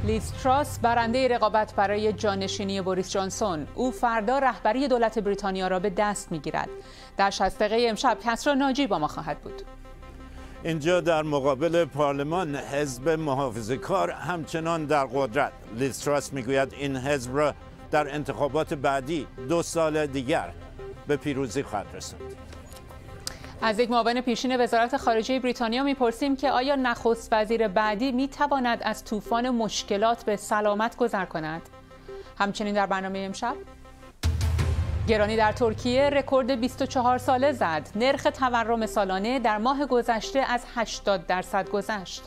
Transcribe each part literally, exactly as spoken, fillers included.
لیز تراس برنده رقابت برای جانشینی بوریس جانسون. او فردا رهبری دولت بریتانیا را به دست می‌گیرد. در شصت دقیقه امشب کسری ناجی با ما خواهد بود. اینجا در مقابل پارلمان حزب محافظه‌کار همچنان در قدرت. لیز تراس میگوید این حزب را در انتخابات بعدی دو سال دیگر به پیروزی خواهد رساند. از یک معاون پیشین وزارت خارجه بریتانیا میپرسیم که آیا نخست وزیر بعدی میتواند از طوفان مشکلات به سلامت گذر کند؟ همچنین در برنامه امشب گرانی در ترکیه رکورد بیست و چهار ساله زد. نرخ تورم سالانه در ماه گذشته از هشتاد درصد گذشت.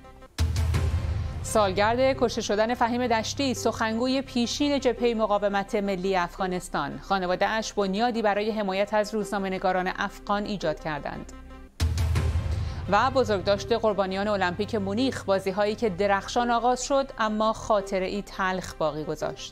سالگرد کشته شدن فهیم دشتی، سخنگوی پیشین جبهه مقاومت ملی افغانستان. خانواده‌اش بنیادی برای حمایت از روزنامه‌نگاران افغان ایجاد کردند. و بزرگداشت قربانیان المپیک مونیخ، بازی‌هایی که درخشان آغاز شد اما خاطره‌ای تلخ باقی گذاشت.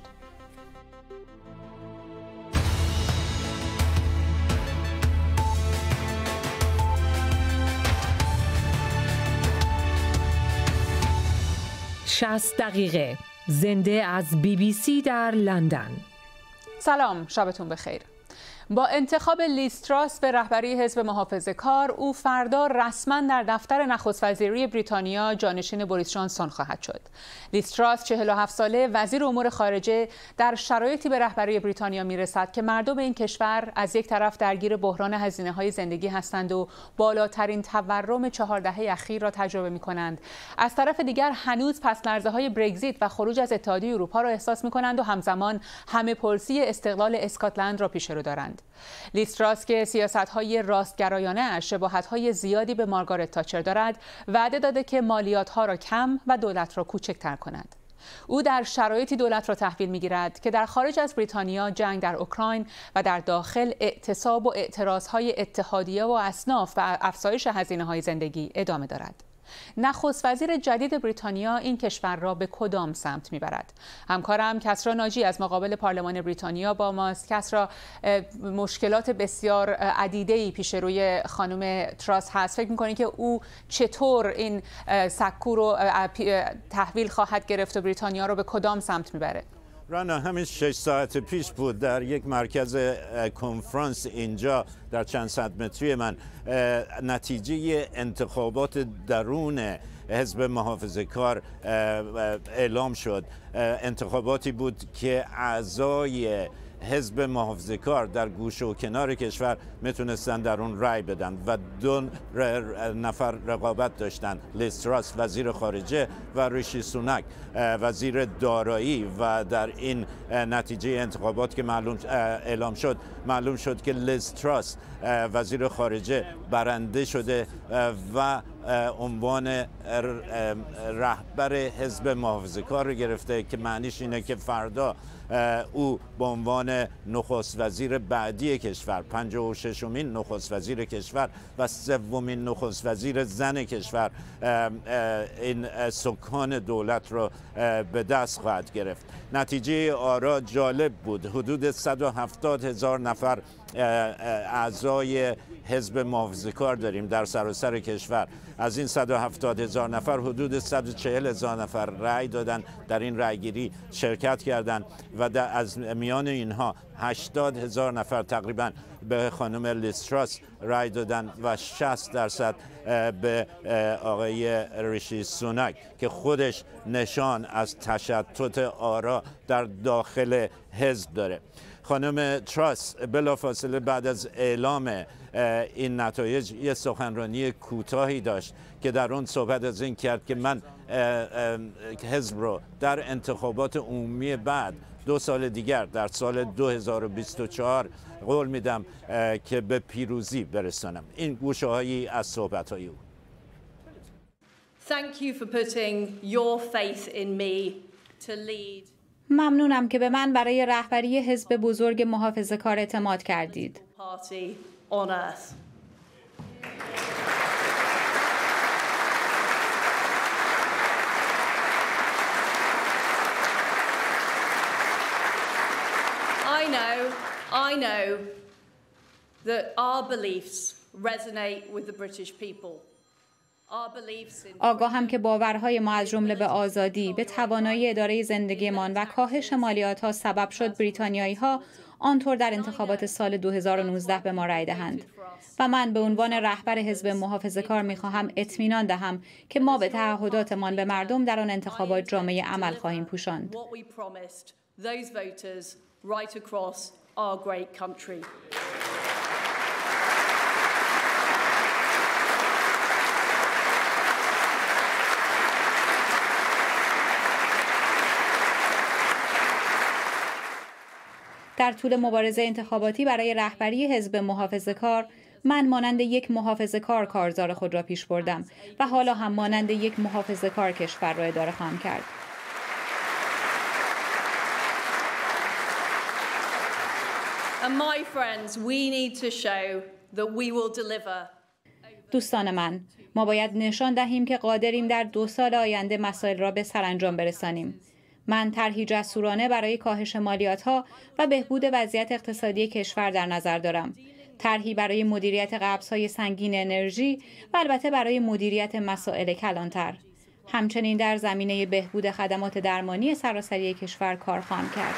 شصت دقیقه زنده از بی بی سی در لندن. سلام، شبتون بخیر. با انتخاب لیز تراس به رهبری حزب محافظه‌کار، او فردا رسما در دفتر نخست وزیری بریتانیا جانشین بوریس جانسون خواهد شد. لیز تراس چهل و هفت ساله وزیر امور خارجه در شرایطی به رهبری بریتانیا میرسد که مردم این کشور از یک طرف درگیر بحران هزینه‌های زندگی هستند و بالاترین تورم چهار دهه اخیر را تجربه می‌کنند. از طرف دیگر هنوز پس‌لرزه‌های برگزیت و خروج از اتحادیه اروپا را احساس می‌کنند و همزمان همه پرسی استقلال اسکاتلند را پیش رو دارند. لیز تراس که سیاست‌های راستگرایانه اش شباهت‌های زیادی به مارگارت تاچر دارد، وعده داده که مالیات‌ها را کم و دولت را کوچکتر کند. او در شرایطی دولت را تحویل می‌گیرد که در خارج از بریتانیا جنگ در اوکراین و در داخل اعتصاب و اعتراض‌های اتحادیه و اصناف و افزایش هزینه‌های زندگی ادامه دارد. نخست وزیر جدید بریتانیا این کشور را به کدام سمت میبرد؟ همکارم کسری ناجی از مقابل پارلمان بریتانیا با ماست. کسری، مشکلات بسیار عدیده‌ای پیش روی خانم تراس هست. فکر می‌کنی که او چطور این سکو رو تحویل خواهد گرفت و بریتانیا رو به کدام سمت میبره؟ رانا، همین شش ساعت پیش بود در یک مرکز کنفرانس اینجا در چند صد متری من نتیجه انتخابات درون حزب محافظه‌کار اعلام شد. انتخاباتی بود که اعضای حزب محافظه‌کار در گوشه و کنار کشور میتونستن در اون رای بدن و دو نفر رقابت داشتن: لیز تراس وزیر خارجه و ریشی سوناک وزیر دارایی. و در این نتیجه انتخابات که معلوم اعلام شد معلوم شد که لیز تراس وزیر خارجه برنده شده و عنوان رهبر حزب محافظه‌کار رو گرفته، که معنیش اینه که فردا او به عنوان نخست وزیر بعدی کشور، پنجاه و ششمین نخست وزیر کشور و سومین نخست وزیر زن کشور، این سکان دولت رو به دست خواهد گرفت. نتیجه آرا جالب بود. حدود صد و هفتاد هزار نفر اعضای حزب محافظه‌کار داریم در سراسر کشور. از این صد و هفتاد هزار نفر حدود صد و چهل هزار نفر رأی دادن، در این رأیگیری شرکت کردند و در از میان اینها هشتاد هزار نفر تقریبا به خانم لیز تراس رأی دادن و شصت درصد به آقای ریشی سوناک که خودش نشان از تشتت آرا در داخل حزب داره. خانم تراس بلافاصله بعد از اعلام این نتایج یه سخنرانی کوتاهی داشت که در اون صحبت از این کرد که من حزب رو در انتخابات عمومی بعد دو سال دیگر در سال دو هزار و بیست و چهار قول میدم که به پیروزی برسانم. این گوشه‌هایی از صحبت‌های او. Thank you for putting your faith in me to lead. ممنونم که به من برای رهبری حزب بزرگ محافظه‌کار اعتماد کردید. On earth. I know, I know that our beliefs resonate with the British people. آگاهم که باورهای ما از جمله به آزادی، به توانایی اداره زندگیمان و کاهش مالیات‌ها سبب شد بریتانیایی‌ها آنطور در انتخابات سال دو هزار و نوزده به ما رأی دهند. و من به عنوان رهبر حزب محافظه‌کار می‌خواهم اطمینان دهم که ما به تعهداتمان به مردم در آن انتخابات جامه عمل خواهیم پوشاند. در طول مبارزه انتخاباتی برای رهبری حزب محافظه‌کار، من مانند یک محافظه‌کار کارزار خود را پیش بردم و حالا هم مانند یک محافظه‌کار کشور را اداره خواهم کرد. دوستان من، ما باید نشان دهیم که قادریم در دو سال آینده مسائل را به سرانجام برسانیم. من طرحی جسورانه برای کاهش مالیات‌ها و بهبود وضعیت اقتصادی کشور در نظر دارم. طرحی برای مدیریت قبض‌های سنگین انرژی و البته برای مدیریت مسائل کلانتر. همچنین در زمینه بهبود خدمات درمانی سراسری کشور کار خواهم کرد.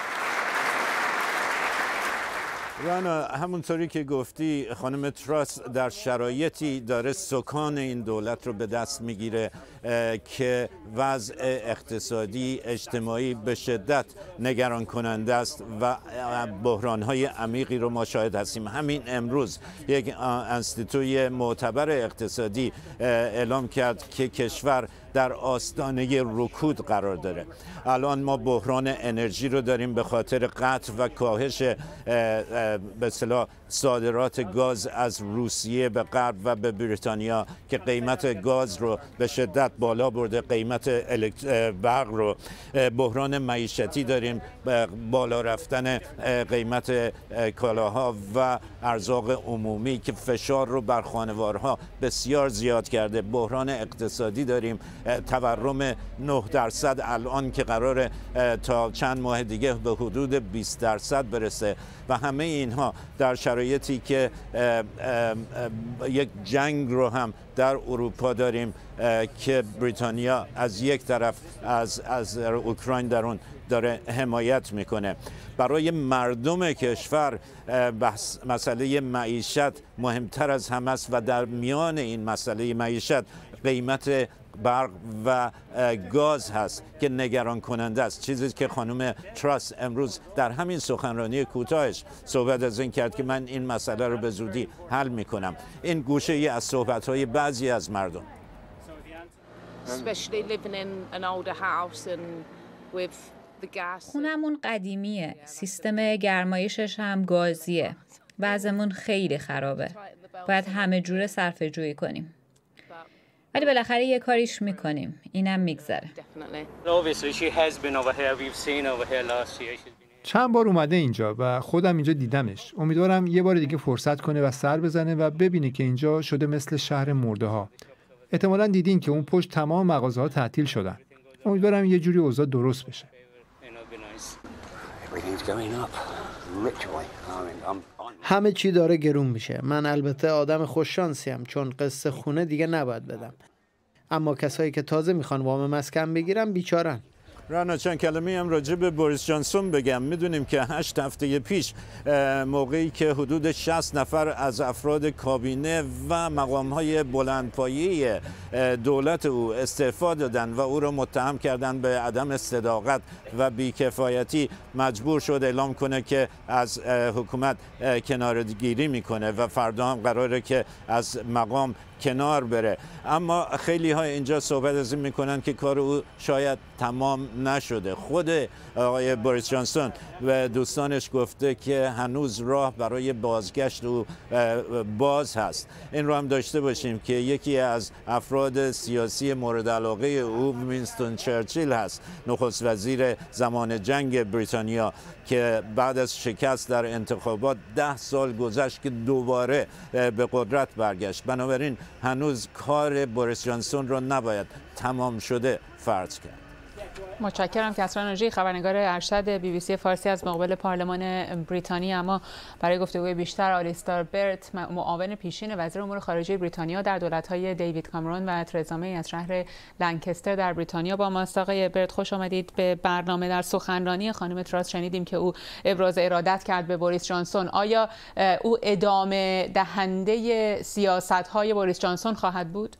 رانا، همونطوری که گفتی خانم تراس در شرایطی داره سکان این دولت رو به دست میگیره که وضع اقتصادی اجتماعی به شدت نگران کننده است و بحران‌های عمیقی رو ما شاهد هستیم. همین امروز یک انستیتوی معتبر اقتصادی اعلام کرد که کشور در آستانه رکود قرار داره. الان ما بحران انرژی رو داریم به خاطر قطع و کاهش به اصطلاح صادرات گاز از روسیه به غرب و به بریتانیا که قیمت گاز رو به شدت بالا برده، قیمت برق رو. بحران معیشتی داریم، بالا رفتن قیمت کالاها و ارزاق عمومی که فشار رو بر خانوارها بسیار زیاد کرده. بحران اقتصادی داریم، تورم نه درصد الان که قراره تا چند ماه دیگه به حدود بیست درصد برسه و همه اینها در شرایطی که یک جنگ رو هم در اروپا داریم که بریتانیا از یک طرف از از اوکراین در اون داره حمایت میکنه. برای مردم کشور بحث مسئله معیشت مهمتر از همه است و در میان این مسئله معیشت قیمت برق و گاز هست که نگران کننده است. چیزی که خانم تراس امروز در همین سخنرانی کوتاهش صحبت از این کرد که من این مسئله رو به زودی حل میکنم. این گوشه ای از صحبت‌های بعضی از مردم. خونمون قدیمیه، سیستم گرمایشش هم گازیه. وضعمون خیلی خرابه. باید همه جوره صرفه جویی کنیم. ولی بالاخره یه کاریش میکنیم. اینم میگذره. چند بار اومده اینجا و خودم اینجا دیدمش. امیدوارم یه بار دیگه فرصت کنه و سر بزنه و ببینه که اینجا شده مثل شهر مرده ها. احتمالاً دیدین که اون پشت تمام مغازه ها تعطیل شدن. امیدوارم یه جوری اوضاع درست بشه. همه چی داره گرون میشه. من البته آدم خوششانسیم چون قسط خونه دیگه نباید بدم. اما کسایی که تازه میخوان وام مسکن بگیرن بیچارن. رانا، چند کلمه هم راجع به بوریس جانسون بگم. میدونیم که هشت هفته پیش موقعی که حدود شصت نفر از افراد کابینه و مقام‌های بلندپایه دولت او استعفا دادن و او را متهم کردن به عدم صداقت و بیکفایتی، مجبور شد اعلام کنه که از حکومت کناره‌گیری میکنه و فردا هم قراره که از مقام کنار بره. اما خیلی ها اینجا صحبت از این میکنن که کار او شاید تمام نشده. خود آقای بوریس جانسون و دوستانش گفته که هنوز راه برای بازگشت او باز هست. این رو هم داشته باشیم که یکی از افراد سیاسی مورد علاقه او وینستون چرچیل هست، نخست وزیر زمان جنگ بریتانیا که بعد از شکست در انتخابات ده سال گذشت که دوباره به قدرت برگشت. بنابراین هنوز کار بوریس جانسون رو نباید تمام شده فرض کرد. متشکرم. کسرا ناجی، خبرنگار ارشد بی بی سی فارسی از مقابل پارلمان بریتانیا. اما برای گفتگوی بیشتر آلیستر برت، معاون پیشین وزیر امور خارجه بریتانیا در دولت‌های دیوید کامرون و ترزا می از شهر لنکستر در بریتانیا با ماست. آقای برت، خوش آمدید به برنامه. در سخنرانی خانم تراس شنیدیم که او ابراز ارادت کرد به بوریس جانسون. آیا او ادامه دهنده سیاست‌های بوریس جانسون خواهد بود؟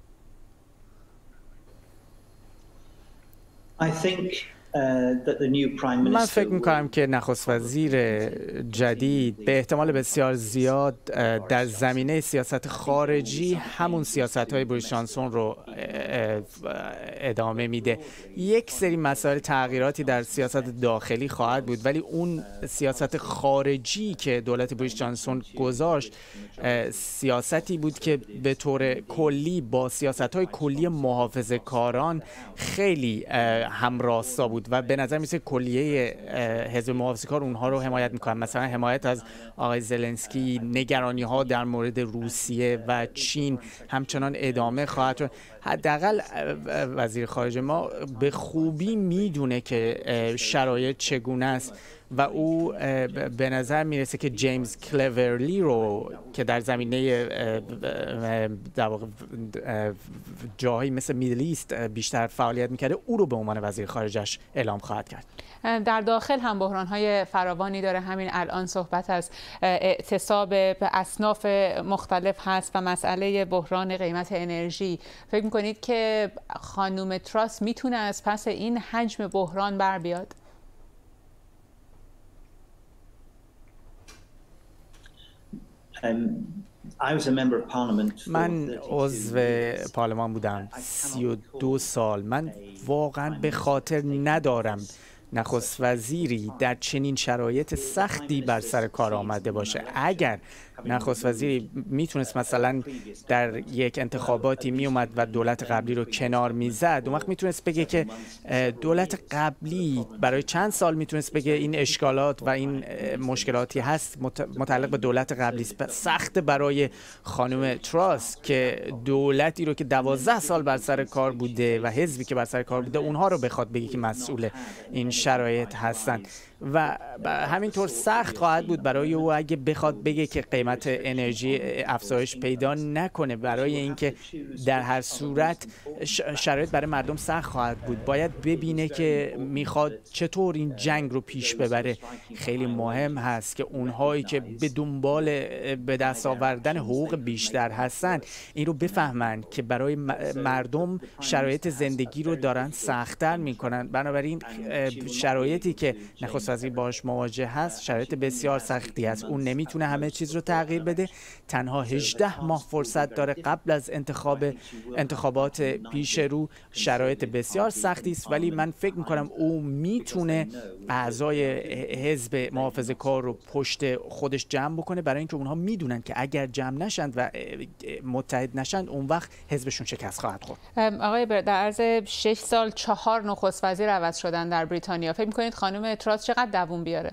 I think من فکر می‌کنم که نخست وزیر جدید به احتمال بسیار زیاد در زمینه سیاست خارجی همون سیاست‌های بوریس جانسون رو ادامه میده. یک سری مسائل تغییراتی در سیاست داخلی خواهد بود، ولی اون سیاست خارجی که دولت بوریس جانسون گذاشت سیاستی بود که به طور کلی با سیاست‌های کلی محافظه‌کاران خیلی همراستا بود و به نظر میسه کلیه حزب محافظه‌کار اونها رو حمایت میکنن. مثلا حمایت از آقای زلنسکی، نگرانی ها در مورد روسیه و چین همچنان ادامه خواهد شد. حداقل وزیر خارجه ما به خوبی میدونه که شرایط چگونه است و او به نظر میرسه که جیمز کلورلی رو که در زمینه در واقع جاهایی مثل میدل ایست بیشتر فعالیت میکرده، او رو به عنوان وزیر خارجش اعلام خواهد کرد. در داخل هم بحران‌های فراوانی داره. همین الان صحبت از اعتصاب به اصناف مختلف هست و مسئله بحران قیمت انرژی. فکر می‌کنید که خانم تراس میتونه از پس این حجم بحران بر بیاد؟ من عضو پارلمان بودم سی و دو سال. من واقعا به خاطر ندارم نخست وزیری در چنین شرایط سختی بر سر کار آمده باشه. اگر نخست وزیری میتونست مثلا در یک انتخاباتی میومد و دولت قبلی رو کنار میزد، اون وقت میتونست بگه که دولت قبلی برای چند سال میتونست بگه این اشکالات و این مشکلاتی هست متعلق به دولت قبلی. سخت برای خانم تراس که دولتی رو که دوازده سال بر سر کار بوده و حزبی که بر سر کار بوده اونها رو بخواد بگه که مسئول این شرایط هستن و همینطور سخت خواهد بود برای او اگه بخواد بگه که قیمت انرژی افزایش پیدا نکنه، برای اینکه در هر صورت شرایط برای مردم سخت خواهد بود. باید ببینه که میخواد چطور این جنگ رو پیش ببره. خیلی مهم هست که اونهایی که به دنبال به دست آوردن حقوق بیشتر هستن این رو بفهمن که برای مردم شرایط زندگی رو دارن سخت‌تر میکنن. بنابراین شرایطی که نخست وزیر باهاش مواجه هست شرایط بسیار سختی است. اون نمیتونه همه چیز رو تغییر بده. تنها هجده ماه فرصت داره قبل از انتخاب انتخابات پیش رو. شرایط بسیار سختی است، ولی من فکر میکنم او میتونه اعضای حزب محافظه‌کار رو پشت خودش جمع بکنه، برای اینکه اونها میدونن که اگر جمع نشند و متحد نشند اون وقت حزبشون شکست خواهد خورد. آقای برد، در عرض شش سال چهار نخست وزیر عوض شدن در بریتانیا. فکر میکنید خانم تراس چقدر دووم بیاره؟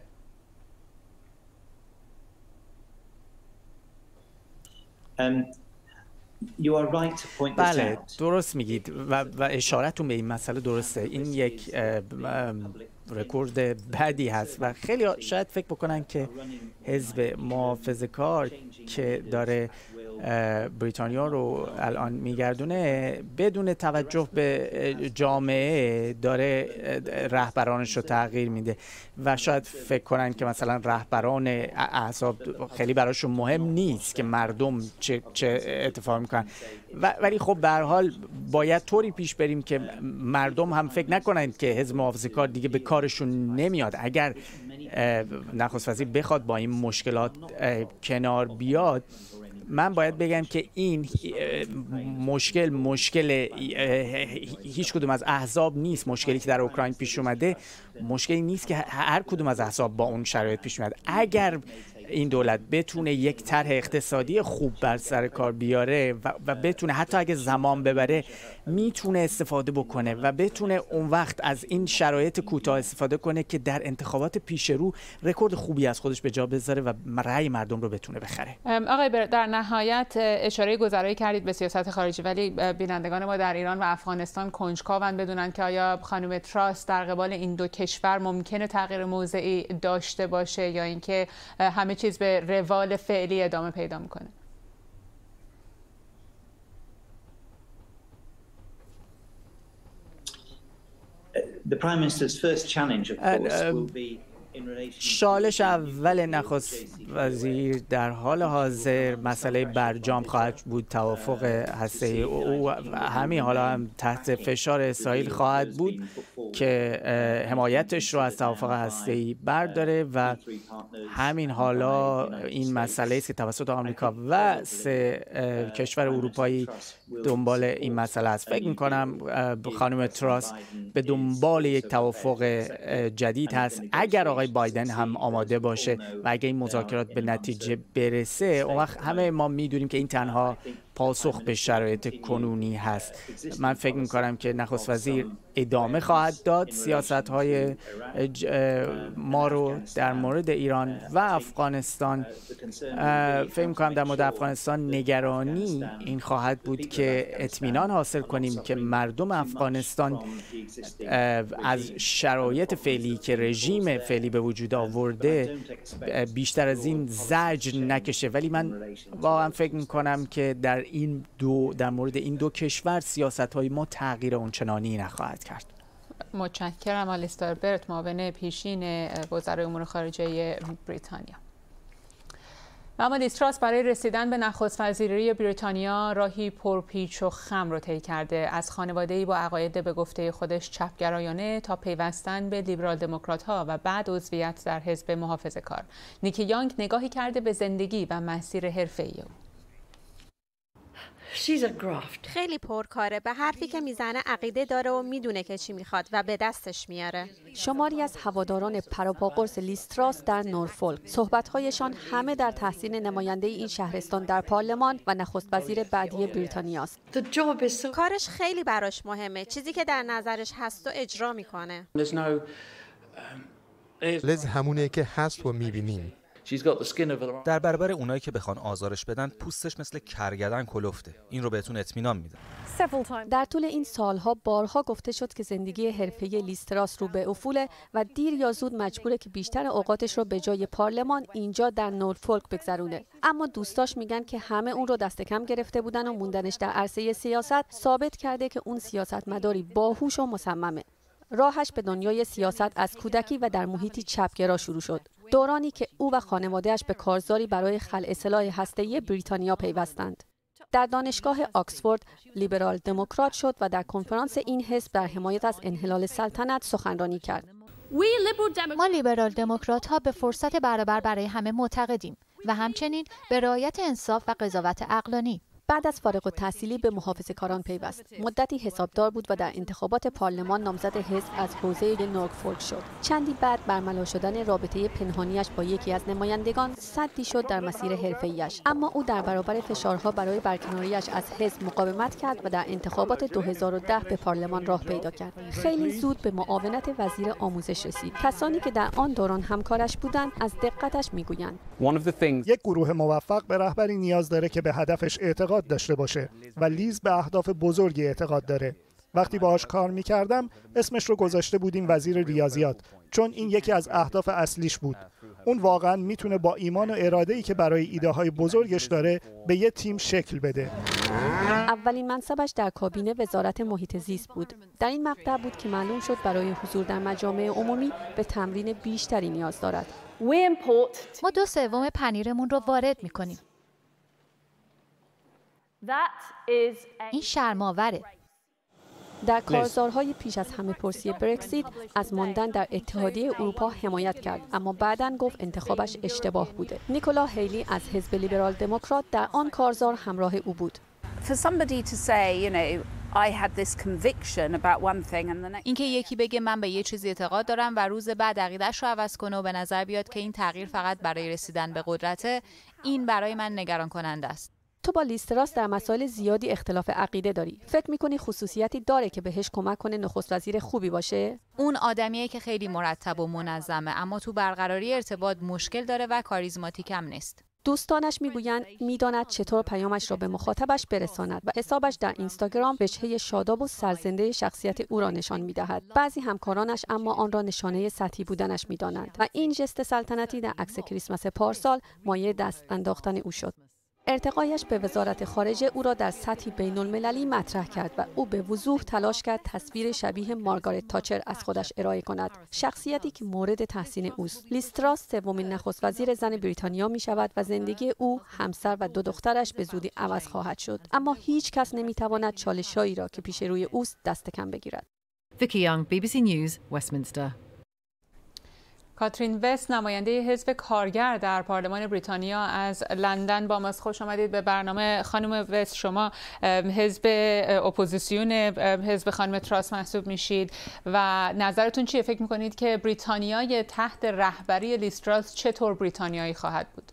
بله درست میگید و, و اشارتون به این مسئله درسته. این یک رکورد بدی هست و خیلی شاید فکر بکنن که حزب محافظه‌کار که داره بریتانیا رو الان میگردونه بدون توجه به جامعه داره رهبرانش رو تغییر میده و شاید فکر کنن که مثلا رهبران احزاب خیلی براشون مهم نیست که مردم چه, چه اتفاق میکنن، ولی خب به هر حال باید طوری پیش بریم که مردم هم فکر نکنن که حزب محافظه‌کار دیگه به کارشون نمیاد. اگر نخست وزیر بخواد با این مشکلات کنار بیاد، من باید بگم که این مشکل مشکل هیچ کدوم از احزاب نیست. مشکلی که در اوکراین پیش اومده مشکلی نیست که هر کدوم از احزاب با اون شرایط پیش اومده. اگر این دولت بتونه یک طرح اقتصادی خوب بر سر کار بیاره و, و بتونه حتی اگه زمان ببره میتونه استفاده بکنه و بتونه اون وقت از این شرایط کوتاه استفاده کنه که در انتخابات پیش رو رکورد خوبی از خودش به جا بذاره و رأی مردم رو بتونه بخره. آقای برت، در نهایت اشاره گذرایی کردید به سیاست خارجی، ولی بینندگان ما در ایران و افغانستان کنجکاوند بدونن که آیا خانم تراس در قبال این دو کشور ممکنه تغییر موضعی داشته باشه یا اینکه همه چیز به روال فعلی ادامه پیدا میکنه؟ The Prime Minister's first challenge, of course, will be شالش اول نخست وزیر در حال حاضر مسئله برجام خواهد بود. توافق هسته‌ای او همین حالا هم تحت فشار اسرائیل خواهد بود که حمایتش رو از توافق هسته‌ای برداره و همین حالا این مسئله است که توسط آمریکا و سه کشور اروپایی دنبال این مسئله است. فکر می‌کنم خانم تراس به دنبال یک توافق جدید هست. اگر آقای بایدن هم آماده باشه و اگه این مذاکرات به نتیجه برسه، اون وقت همه ما میدونیم که این تنها پاسخ به شرایط کنونی هست. من فکر میکنم که نخست وزیر ادامه خواهد داد سیاست‌های ما رو در مورد ایران و افغانستان. فکر میکنم در مورد افغانستان نگرانی این خواهد بود که اطمینان حاصل کنیم که مردم افغانستان از شرایط فعلی که رژیم فعلی به وجود آورده بیشتر از این زجر نکشه. ولی من واقعا فکر میکنم که در این دو در مورد این دو کشور سیاست‌های ما تغییر اونچنانی نخواهد کرد. متشکرم. آلیستر برت، معاون پیشین وزرای امور خارجه بریتانیا. اما لیز تراس برای رسیدن به نخست وزیری بریتانیا راهی پرپیچ و خم رو طی کرده، از خانواده‌ای با عقاید به گفته خودش چپگرایانه تا پیوستن به لیبرال دموکرات‌ها و بعد عضویت در حزب محافظه‌کار. نیکی یانگ نگاهی کرده به زندگی و مسیر حرفه‌ای او. خیلی پرکاره، به حرفی که میزنه عقیده داره و میدونه که چی میخواد و به دستش میاره. شماری از هواداران پروپاقرص لیز تراس در نورفولک، صحبت‌هایشان همه در تحسین نماینده این شهرستان در پارلمان و نخست وزیر بعدی بریتانیاست. کارش خیلی براش مهمه، چیزی که در نظرش هست و اجرا میکنه. لیز همونه که هست و میبینین. در برابر اونایی که بخوان آزارش بدن، پوستش مثل کرگدن کلفته. این رو بهتون اطمینان میدم. در طول این سالها بارها گفته شد که زندگی حرفه‌ای لیز تراس رو به افوله و دیر یا زود مجبوره که بیشتر اوقاتش رو به جای پارلمان اینجا در نورفولک بگذرونه. اما دوستاش میگن که همه اون رو دست کم گرفته بودن و موندنش در عرصه سیاست ثابت کرده که اون سیاستمداری باهوش و مصممه. راهش به دنیای سیاست از کودکی و در محیطی چپگرا شروع شد. دورانی که او و خانواده‌اش به کارزاری برای خلع سلاح هسته‌ای بریتانیا پیوستند. در دانشگاه آکسفورد لیبرال دموکرات شد و در کنفرانس این حزب در حمایت از انحلال سلطنت سخنرانی کرد. ما لیبرال دموکرات ها به فرصت برابر برای همه معتقدیم و همچنین به رعایت انصاف و قضاوت عقلانی. بعد از فارغ التحصیلی به محافظه‌کاران پیوست. مدتی حسابدار بود و در انتخابات پارلمان نامزد حزب از حوزه نورفولک شد. چندی بعد برملا شدن رابطه پنهانیش با یکی از نمایندگان سدی شد در مسیر حرفه‌ایش، اما او در برابر فشارها برای برکناریش از حزب مقاومت کرد و در انتخابات دو هزار و ده به پارلمان راه پیدا کرد. خیلی زود به معاونت وزیر آموزش رسید. کسانی که در آن دوران همکارش بودند از دقتش میگویند یک گروه موفق به رهبری نیاز داره که به هدفش اعتقاد داشته باشه و لیز به اهداف بزرگی اعتقاد داره. وقتی باهاش کار میکردم اسمش رو گذاشته بودیم وزیر ریاضیات، چون این یکی از اهداف اصلیش بود. اون واقعا میتونه با ایمان و اراده‌ای که برای ایده های بزرگش داره به یه تیم شکل بده. اولین منصبش در کابینه وزارت محیط زیست بود. در این مقطع بود که معلوم شد برای حضور در مجامع عمومی به تمرین بیشتری نیاز دارد. ما دو سوم پنیرمون رو وارد میکنیم. این شرم‌آوره. در کارزارهای پیش از همه پرسی برکسیت از ماندن در اتحادیه اروپا حمایت کرد، اما بعداً گفت انتخابش اشتباه بوده. نیکولا هیلی از حزب لیبرال دموکرات در آن کارزار همراه او بود. اینکه یکی بگه من به یه چیزی اعتقاد دارم و روز بعد عقیده‌اش رو عوض کنه و به نظر بیاد که این تغییر فقط برای رسیدن به قدرته، این برای من نگران کننده است. تو با لیز تراس در مسائل زیادی اختلاف عقیده داری. فکر می‌کنی خصوصیتی داره که بهش کمک کنه نخست وزیر خوبی باشه؟ اون آدمیه که خیلی مرتب و منظمه، اما تو برقراری ارتباط مشکل داره و کاریزماتیک هم نیست. دوستانش میگویند میداند چطور پیامش را به مخاطبش برساند و حسابش در اینستاگرام وجهه شاداب و سرزنده شخصیت او را نشان میدهد. بعضی همکارانش اما آن را نشانه سطحی بودنش میدانند و این ژست سلطنتی در عکس کریسمس پارسال مایه دست انداختن او شد. ارتقایش به وزارت خارجه او را در سطحی بین المللی مطرح کرد و او به وضوح تلاش کرد تصویر شبیه مارگارت تاچر از خودش ارائه کند، شخصیتی که مورد تحسین اوست. لیز تراس سومین نخست وزیر زن بریتانیا می شود و زندگی او، همسر و دو دخترش به زودی عوض خواهد شد، اما هیچ کس نمی تواند چالش‌هایی را که پیش روی اوست دست کم بگیرد. ویکی یانگ، بی بی سی نیوز، وستمینستر. کاترین وست، نماینده حزب کارگر در پارلمان بریتانیا از لندن با ماست. خوش آمدید به برنامه. خانم وست، شما حزب اپوزیسیون حزب خانم تراس محسوب میشید و نظرتون چیه؟ فکر میکنید که بریتانیای تحت رهبری لیز تراس چطور بریتانیایی خواهد بود؟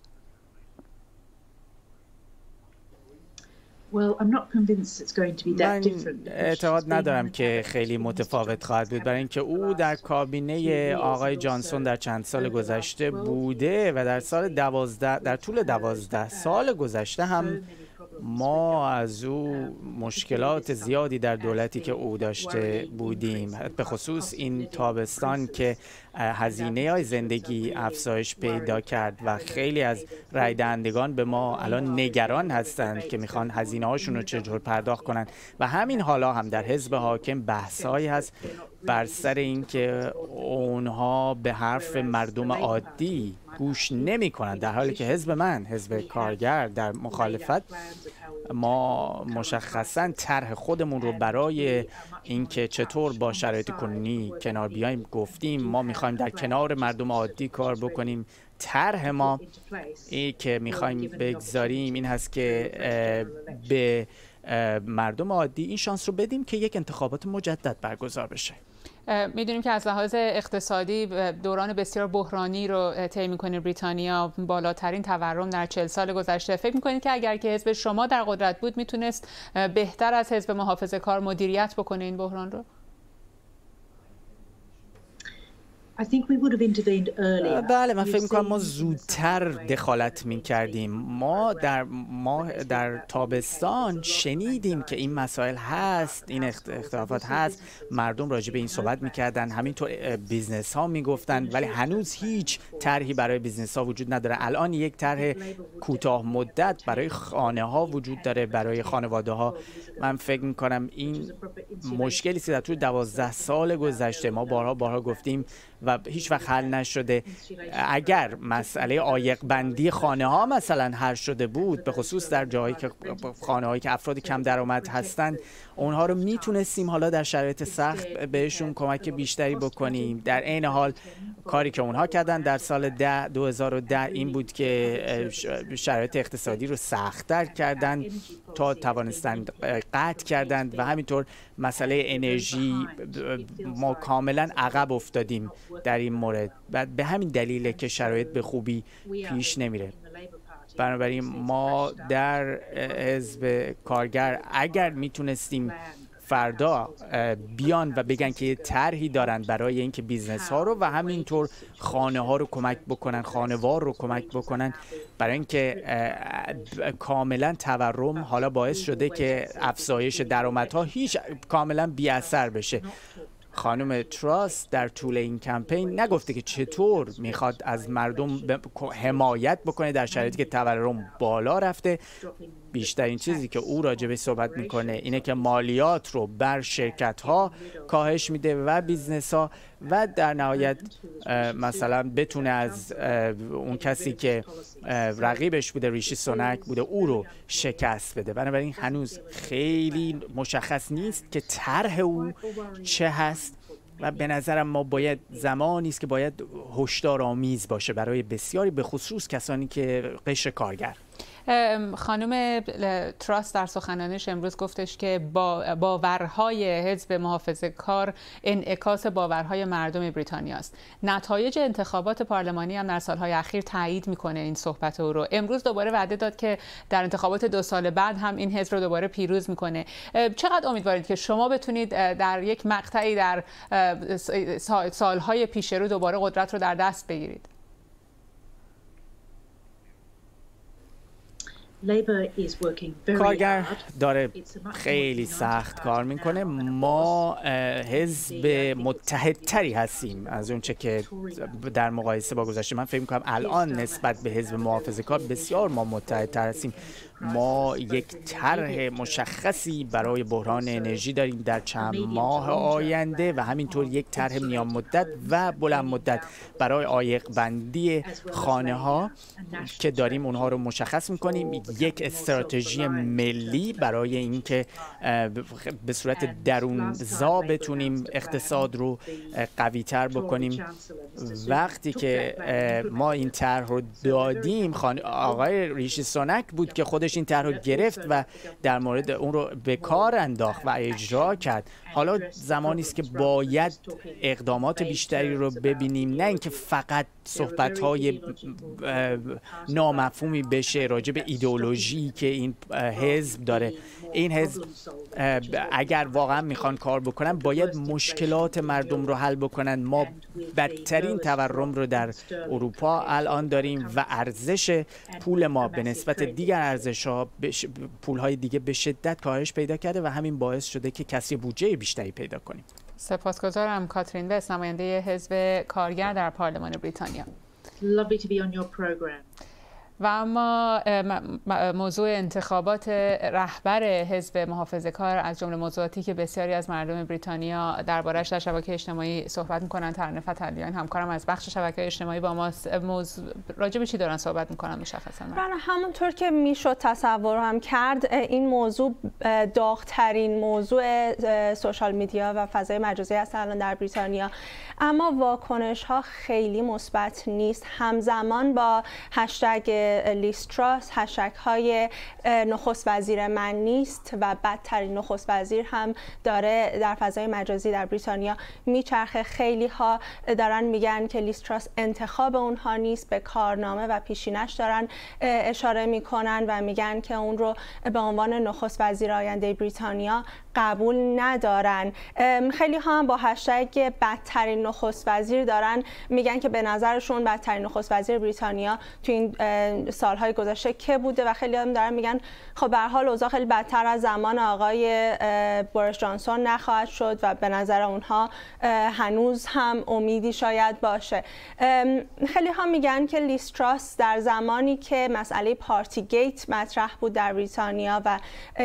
من اعتقاد ندارم که خیلی متفاوت خواهد بود، برای اینکه او در کابینه آقای جانسون در چند سال گذشته بوده و در سال دوازده در طول دوازده سال گذشته هم ما از او مشکلات زیادی در دولتی که او داشته بودیم، به خصوص این تابستان که هزینه های زندگی افزایش پیدا کرد و خیلی از رای دهندگان به ما الان نگران هستند که میخوان هزینه هاشون رو چجور پرداخت کنن و همین حالا هم در حزب حاکم بحثایی هست بر سر اینکه اونها به حرف مردم عادی گوش نمی کنند، در حالی که حزب من، حزب کارگر، در مخالفت ما مشخصاً طرح خودمون رو برای اینکه چطور با شرایط کنونی کنار بیایم گفتیم. ما میخوایم در کنار مردم عادی کار بکنیم. طرح ما ای که میخوایم بگذاریم این هست که به مردم عادی این شانس رو بدیم که یک انتخابات مجدد برگزار بشه. میدونیم که از لحاظ اقتصادی دوران بسیار بحرانی رو طی می‌کنه بریتانیا، بالاترین تورم در چهل سال گذشته. فکر می‌کنید که اگر که حزب شما در قدرت بود میتونست بهتر از حزب محافظه‌کار مدیریت بکنه این بحران رو؟ بله، من فکر میکنم ما زودتر دخالت میکردیم. ما در ما در تابستان شنیدیم که این مسائل هست، این اختلافات هست، مردم راجع به این صحبت میکردن، همینطور بیزنس ها میگفتن، ولی هنوز هیچ طرحی برای بیزنس ها وجود نداره. الان یک طرح کوتاه مدت برای خانه ها وجود داره، برای خانواده ها. من فکر میکنم این مشکلی که در طول دوازده سال گذشته ما بارها بارها گفتیم و هیچ وقت حل نشده. اگر مسئله عایق بندی خانه ها مثلا حل شده بود، به خصوص در جایی که خانه هایی که افراد کم درآمد هستند، اونها رو میتونستیم حالا در شرایط سخت بهشون کمک بیشتری بکنیم. در عین حال کاری که اونها کردن در سال دو هزار و ده این بود که شرایط اقتصادی رو سخت‌تر کردن تا توانستند قطع کردند و همینطور مسئله انرژی ما کاملا عقب افتادیم در این مورد. بعد به همین دلیله که شرایط به خوبی پیش نمیره. بنابراین ما در حزب کارگر اگر میتونستیم فردا بیان و بگن که یه طرحی دارن برای اینکه بیزنس ها رو و همینطور خانه ها رو کمک بکنن، خانوار رو کمک بکنن، برای اینکه کاملا تورم حالا باعث شده که افزایش درآمدها هیچ کاملا بی اثر بشه. خانم تراس در طول این کمپین نگفته که چطور میخواد از مردم حمایت بکنه در شرایطی که تورم بالا رفته. بیشترین چیزی که او راجبه صحبت میکنه اینه که مالیات رو بر شرکت ها کاهش میده و بیزنس ها و در نهایت مثلا بتونه از اون کسی که رقیبش بوده، ریشی سونک بوده، او رو شکست بده. بنابراین هنوز خیلی مشخص نیست که طرح او چه هست و به نظرم ما باید زمانی است که باید هشدارآمیز باشه برای بسیاری، به خصوص کسانی که قشر کارگر. خانم تراس در سخنرانیش امروز گفتش که با باورهای حزب محافظه‌کار انعکاس باورهای مردم بریتانیا است. نتایج انتخابات پارلمانی هم در سالهای اخیر تایید میکنه این صحبت او رو. امروز دوباره وعده داد که در انتخابات دو سال بعد هم این حزب رو دوباره پیروز میکنه. چقدر امیدوارید که شما بتونید در یک مقطعی در سالهای پیش رو دوباره قدرت رو در دست بگیرید؟ کارگر داره خیلی سخت کار میکنه. ما حزب متحدتری هستیم از اونچه که در مقایسه با گذشته. من فکر میکنم الان نسبت به حزب محافظه‌کار بسیار ما متحدتر هستیم. ما یک طرح مشخصی برای بحران انرژی داریم در چند ماه آینده و همینطور یک طرح میان مدت و بلند مدت برای عایق بندی خانه ها که داریم اونها رو مشخص میکنیم. یک استراتژی ملی برای اینکه به صورت درونزا بتونیم اقتصاد رو قوی تر بکنیم. وقتی که ما این طرح رو دادیم، آقای ریشی سونک بود که خودش این طرح رو گرفت و در مورد اون رو به کار انداخت و اجرا کرد. حالا زمانی است که باید اقدامات بیشتری رو ببینیم، نه اینکه فقط صحبت‌های نامفهومی بشه راجع به ایدئولوژی که این حزب داره. این حزب اگر واقعا میخوان کار بکنن باید مشکلات مردم رو حل بکنن. ما بدترین تورم رو در اروپا الان داریم و ارزش پول ما به نسبت دیگر ارزش‌ها پول‌های دیگه به شدت کاهش پیدا کرده و همین باعث شده که کسری بودجه بیشتری پیدا کنیم. سپاسگزارم. کاترین وست، نماینده حزب کارگر در پارلمان بریتانیا. Lovely to be on your program. و اما موضوع انتخابات رهبر حزب محافظه‌کار از جمله موضوعاتی که بسیاری از مردم بریتانیا درباره‌اش در شبکه اجتماعی صحبت می‌کنن. ترانه فتحعلیان همکارم از بخش شبکه اجتماعی با ماست. موضوع راجع به چی دارن صحبت می‌کنن مشخصاً؟ بله، همونطور که میشد تصور هم کرد این موضوع داغ‌ترین موضوع سوشال میدیا و فضای مجازی است الان در بریتانیا، اما واکنش‌ها خیلی مثبت نیست. همزمان با هشتگ لیز تراس، هشتگ های نخست وزیر من نیست و بدترین نخست وزیر هم داره در فضای مجازی در بریتانیا میچرخه. خیلی ها دارن میگن که لیز تراس انتخاب اونها نیست، به کارنامه و پیشینش دارن اشاره میکنن و میگن که اون رو به عنوان نخست وزیر آینده بریتانیا قبول ندارن. خیلی ها هم با هشتگ بدترین نخست وزیر دارن میگن که به نظرشون بدترین نخست وزیر بریتانیا تو این سالهای گذشته که بوده و خیلی هم دارن میگن خب به هر حال اوضاع خیلی بدتر از زمان آقای بوریس جانسون نخواهد شد و به نظر اونها هنوز هم امیدی شاید باشه. خیلی ها میگن که لیز تراس در زمانی که مسئله پارتی گیت مطرح بود در بریتانیا و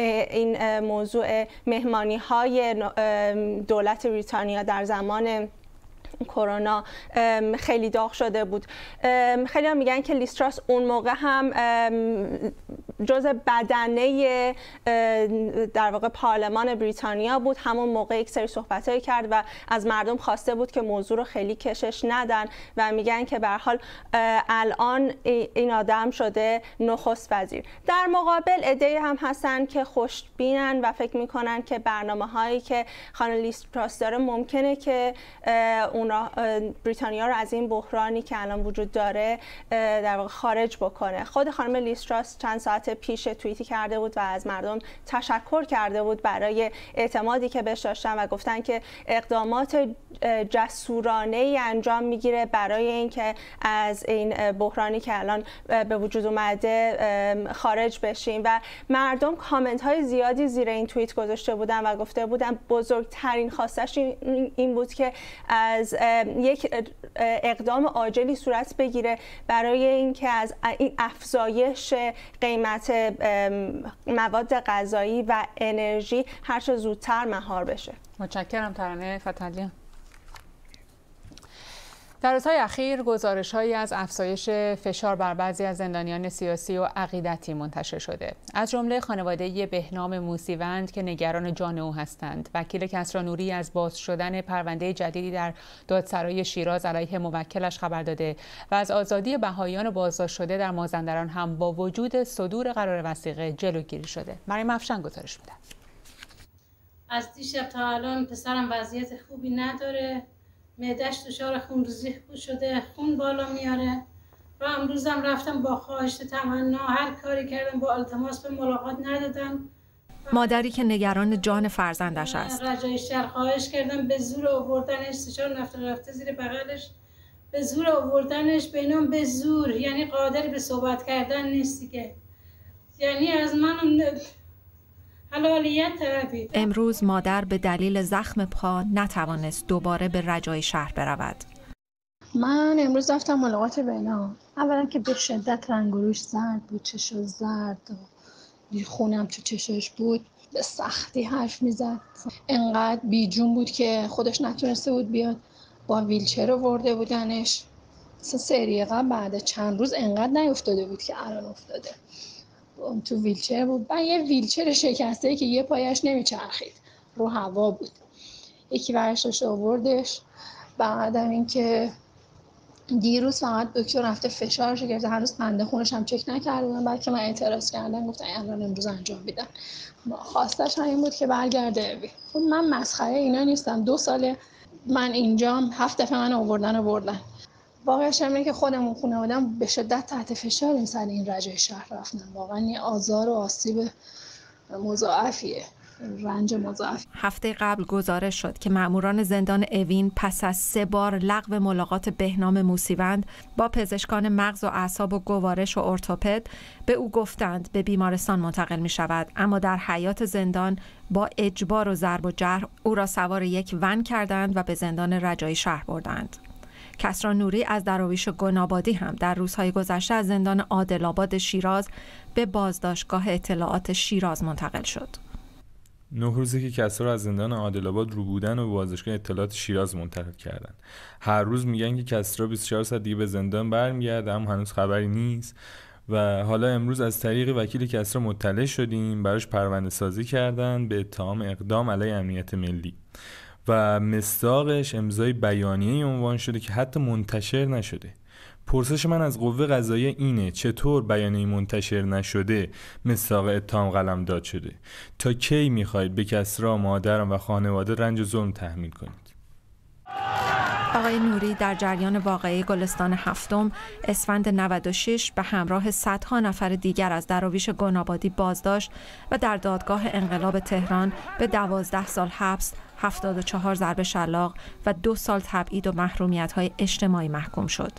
این موضوع مهمانی های دولت بریتانیا در زمان کرونا خیلی داغ شده بود، خیلی هم میگن که لیز تراس اون موقع هم جزء بدنه در واقع پارلمان بریتانیا بود. همون موقع یک سری صحبتایی کرد و از مردم خواسته بود که موضوع رو خیلی کشش ندن و میگن که به هر حال الان این آدم شده نخست وزیر. در مقابل عده‌ای هم هستن که خوشبینن و فکر میکنن که برنامه‌هایی که خانم لیز تراس داره ممکنه که اون بریتانیا رو از این بحرانی که الان وجود داره در واقع خارج بکنه. خود خانم لیز تراس چند ساعت پیش توییتی کرده بود و از مردم تشکر کرده بود برای اعتمادی که بهش داشتن و گفتن که اقدامات جسورانه‌ای انجام میگیره برای اینکه از این بحرانی که الان به وجود اومده خارج بشیم. و مردم کامنت های زیادی زیر این توییت گذاشته بودن و گفته بودن بزرگترین خواستش این بود که از یک اقدام عاجلی صورت بگیره برای اینکه از این افزایش قیمت مواد غذایی و انرژی هر چه زودتر مهار بشه. متشکرم. ترانه فتحعلیان. در روزهای اخیر گزارش‌هایی از افزایش فشار بر بعضی از زندانیان سیاسی و عقیدتی منتشر شده. از جمله خانواده بهنام موسیوند که نگران جان او هستند. وکیل کسری نوری از باز شدن پرونده جدیدی در دادسرای شیراز علیه موکلش خبر داده و از آزادی بهائیان بازداشت شده در مازندران هم با وجود صدور قرار وثیقه جلوگیری شده. مریم افشین گزارش می‌دهد. از دیشب تا الان پسرم وضعیت خوبی نداره. معده‌اش دچار خونریزی شده، خون بالا میاره و امروزم رفتم با خواهش تمنا، هر کاری کردم با التماس به ملاقات ندادم. مادری که نگران جان فرزندش است. رجای شهر خواهش کردم به زور آوردنش، سچار نفته رفته زیر بغلش، به زور آوردنش، به اینم به زور، یعنی قادر به صحبت کردن نیستی که، یعنی از من حلالیت طرفی. امروز مادر به دلیل زخم پا نتوانست دوباره به رجای شهر برود. من امروز رفتم ملاقات بنا. اولا که به شدت رنگ و روش زرد بود، چشش زرد و خونم تو چشش بود، به سختی حرف میزد. انقدر بیجون بود که خودش نتونسته بود بیاد، با ویلچر آورده بودنش. مثلا سری قبل بعد چند روز انقدر نیفتاده بود که الان افتاده. تو ویلچر بود و یه ویلچر شکسته که یه پایش نمیچرخید، رو هوا بود. یکی ورش داشت آوردش. بعدم این که دیروز فقط دکتر رفته فشارش گرفته، هنوز قند خونش هم چک نکردن. بعد که من اعتراض کردم گفتن الان امروز انجام میدن. خواستش همین بود که برگرده. خب من مسخره اینا نیستم. دو ساله من اینجام، هفت دفعه من آوردن آوردن. واقعش اینه که خودمون خانواده‌ام به شدت تحت فشاریم سر این رجای شهر رفتن. واقعا یه آزار و آسیب مضاعفیه، رنج مضاعف. هفته قبل گزارش شد که مأموران زندان اوین پس از سه بار لغو ملاقات بهنام موسیوند با پزشکان مغز و اعصاب و گوارش و ارتوپد به او گفتند به بیمارستان منتقل می شود، اما در حیاط زندان با اجبار و ضرب و جرح او را سوار یک ون کردند و به زندان رجای شهر بردند. کسری نوری از دراویش گنابادی هم در روزهای گذشته از زندان عادل‌آباد شیراز به بازداشتگاه اطلاعات شیراز منتقل شد. نه روزی که کسری از زندان عادل‌آباد رو بودن و به بازداشتگاه اطلاعات شیراز منتقل کردن. هر روز میگن که کسری بیست و چهار ساعت دیگه به زندان برمیگرده، اما هنوز خبری نیست. و حالا امروز از طریق وکیل کسری مطلع شدیم، براش پرونده سازی کردن به اتهام اقدام علیه امنیت ملی. و مصداقش امضای بیانیه عنوان شده که حتی منتشر نشده. پرسش من از قوه قضاییه اینه چطور بیانیه منتشر نشده مصداق اتهام قلمداد شده؟ تا کی میخواید به کسری، مادرم و خانواده رنج و ظلم تحمیل کنید؟ آقای نوری در جریان واقعه گلستان هفتم اسفند نود و شش به همراه صدها نفر دیگر از دراویش گنابادی بازداشت و در دادگاه انقلاب تهران به دوازده سال حبس، هفتاد و چهار ضرب شلاق و دو سال تبعید و محرومیت‌های اجتماعی محکوم شد.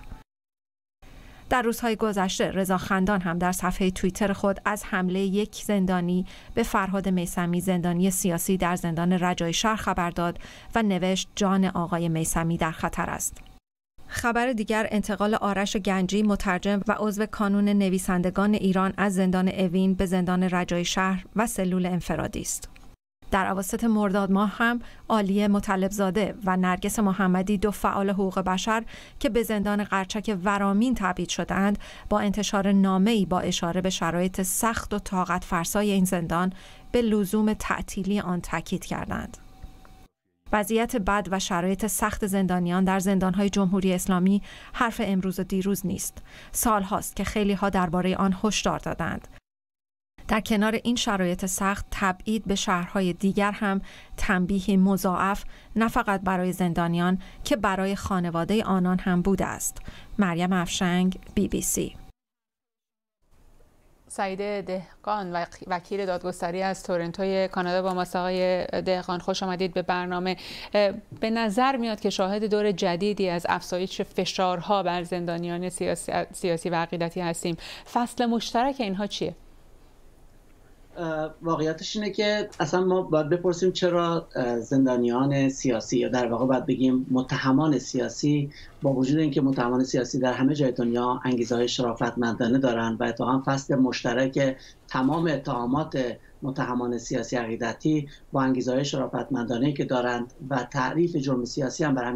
در روزهای گذشته رضا خندان هم در صفحه توییتر خود از حمله یک زندانی به فرهاد میثمی، زندانی سیاسی در زندان رجای شهر خبر داد و نوشت جان آقای میثمی در خطر است. خبر دیگر انتقال آرش گنجی، مترجم و عضو کانون نویسندگان ایران از زندان اوین به زندان رجای شهر و سلول انفرادی است. در اواسط مرداد ماه هم عالیه مطلبزاده و نرگس محمدی، دو فعال حقوق بشر که به زندان قرچک ورامین تبعید شدند، با انتشار نامه‌ای با اشاره به شرایط سخت و طاقت فرسای این زندان به لزوم تعطیلی آن تاکید کردند. وضعیت بد و شرایط سخت زندانیان در زندان‌های جمهوری اسلامی حرف امروز و دیروز نیست. سال هاست که خیلی ها درباره آن هشدار دادند. در کنار این شرایط سخت، تبعید به شهرهای دیگر هم تنبیهی مضاعف نه فقط برای زندانیان که برای خانواده آنان هم بوده است. مریم افشنگ، بی بی سی. سعید دهقان، وکیل دادگستری از تورنتوی کانادا با ماست. آقای دهقان خوش آمدید به برنامه. به نظر میاد که شاهد دور جدیدی از افزایش فشارها بر زندانیان سیاسی, سیاسی و عقیدتی هستیم. فصل مشترک اینها چیه؟ واقعیتش اینه که اصلا ما باید بپرسیم چرا زندانیان سیاسی، یا در واقع باید بگیم متهمان سیاسی، با وجود اینکه متهمان سیاسی در همه جای دنیا انگیزه‌های شرافتمندانه دارن و اتفاقاً فصل مشترک تمام اتهامات متهمان سیاسی عقیدتی با انگیزه‌های شرافتمندانه‌ای که دارند و تعریف جرم سیاسی هم بر همین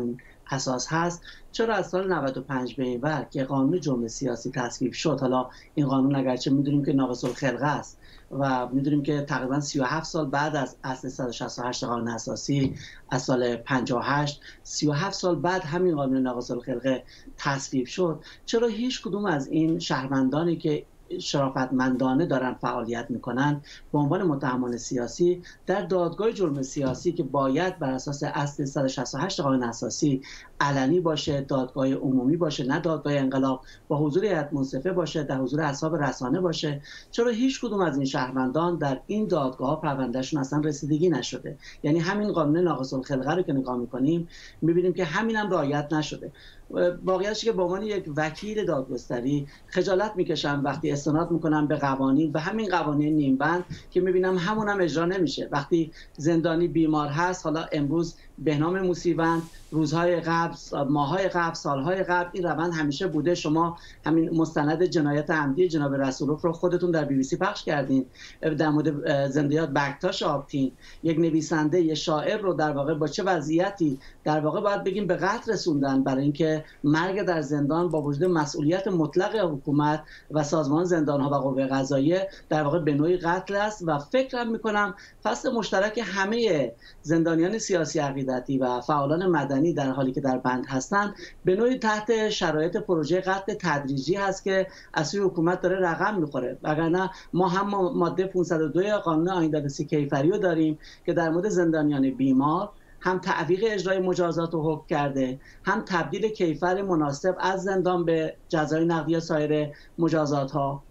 اساس هست، چرا از سال نود و پنج به این ور که قانون جرم سیاسی تصویب شد، حالا این قانون اگرچه میدونیم که ناقص الخلقه است و میدونیم که تقریبا سی و هفت سال بعد از اصل صد و شصت و هشت قانون اساسی از سال پنجاه و هشت، سی و هفت سال بعد همین قانون ناقص الخلقه تصویب شد، چرا هیچ کدوم از این شهروندانی که شرافتمندانه دارن فعالیت میکنن به عنوان متهمان سیاسی در دادگاه جرم سیاسی که باید بر اساس اصل صد و شصت و هشت قانون اساسی علنی باشه، دادگاه عمومی باشه، نه دادگاه انقلاب، با حضور هیئت منصفه باشه، در حضور اصحاب رسانه باشه، چرا هیچ کدوم از این شهروندان در این دادگاه ها پروندهشون اصلا رسیدگی نشده؟ یعنی همین قانون ناقص الخلقه رو که نگاه میکنیم میبینیم که همین هم رعایت نشده. واقعیتش که به عنوان یک وکیل دادگستری خجالت میکشم وقتی استناد میکنم به قوانین و همین قوانین نیمبند که میبینم همون هم اجرا نمیشه. وقتی زندانی بیمار هست، حالا امروز بهنام موسیوند، روزهای قبل، ماهای قبل، سالهای قبل این روند همیشه بوده. شما همین مستند جنایت عمدی جناب رسولوف رو خودتون در بی بی سی پخش کردین در مورد زندیات بکتاش آبتین، یک نویسنده، یک شاعر رو در واقع با چه وضعیتی در واقع باید بگیم به قتل رسوندن، برای اینکه مرگ در زندان با وجود مسئولیت مطلق حکومت و سازمان زندان‌ها و قوه قضاییه در واقع به نوعی قتل است و فکرم می‌کنم فصل مشترک همه زندانیان سیاسی عقیدتی و فعالان مدنی در حالی که در بند هستند به نوعی تحت شرایط پروژه قتل تدریجی هست که از سوی حکومت داره رقم می‌خوره. وگرنه ما هم ماده پانصد و دو قانون آیینده‌نویسی کیفری رو داریم که در مورد زندانیان بیمار هم تعویق اجرای مجازات رو حکم کرده، هم تبدیل کیفر مناسب از زندان به جزای نقدی یا سایر مجازات ها،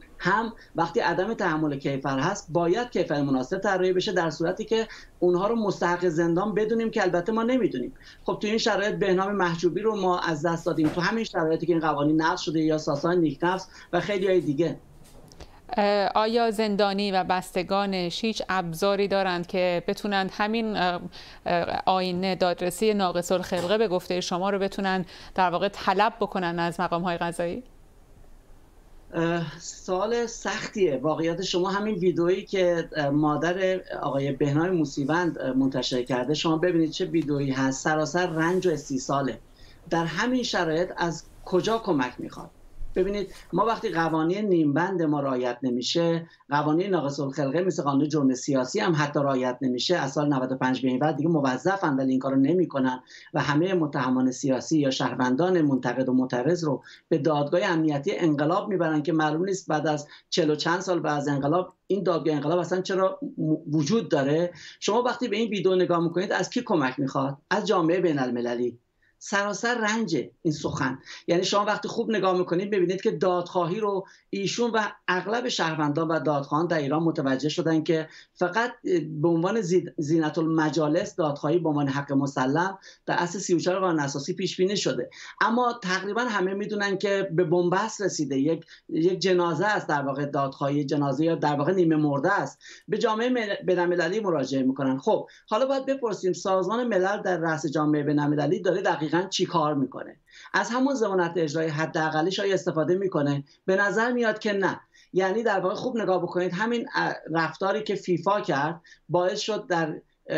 هم وقتی عدم تحمل کیفر هست باید کیفر مناسب طراحی بشه در صورتی که اونها رو مستحق زندان بدونیم که البته ما نمیدونیم. خب تو این شرایط بهنام محجوبی رو ما از دست دادیم، تو همین شرایطی که این قوانین نقض شده، یا ساسان نیکنفس و خیلی های دیگه. آیا زندانی و بستگانش هیچ ابزاری دارند که بتونند همین آینه دادرسی ناقص الخلقه به گفته شما رو بتونن در واقع طلب بکنن از مقام‌های قضایی؟ سوال سختیه. واقعیت شما همین ویدئویی که مادر آقای بهنام موسیوند منتشر کرده، شما ببینید چه ویدئویی هست، سراسر رنج و استیصاله. در همین شرایط از کجا کمک میخواد؟ ببینید ما وقتی قوانین نیمبند ما رعایت نمیشه، قوانین ناقص الخلقه مثل قانون جرم سیاسی هم حتی رعایت نمیشه، از سال نود و پنج به این بعد دیگه موظفن ولی این کارو نمیکنن و همه متهمان سیاسی یا شهروندان منتقد و معترض رو به دادگاه امنیتی انقلاب میبرن که معلوم نیست بعد از چهل و چند سال بعد از انقلاب این دادگاه انقلاب اصلا چرا وجود داره. شما وقتی به این ویدیو نگاه میکنید از کی کمک میخواد؟ از جامعه بین المللی. سراسر رنج این سخن. یعنی شما وقتی خوب نگاه میکنید ببینید که دادخواهی رو ایشون و اغلب شهروندان و دادخواهان در ایران متوجه شدن که فقط به عنوان زینت المجالس دادخواهی به عنوان حق مسلم در اصل سی و چهار قانون اساسی پیش بینی شده، اما تقریبا همه میدونن که به بنبست رسیده، یک یک جنازه است در واقع، دادخواهی جنازه یا در واقع نیمه مرده است، به جامعه بین‌المللی مراجعه میکنن. خب حالا باید بپرسیم سازمان ملل در رأس جامعه بین‌المللی داره دقیقاً چی کار میکنه؟ از همون ضمانت اجرای حداقلیش آیا استفاده میکنه؟ به نظر میاد که نه. یعنی در واقع خوب نگاه بکنید همین رفتاری که فیفا کرد باعث شد در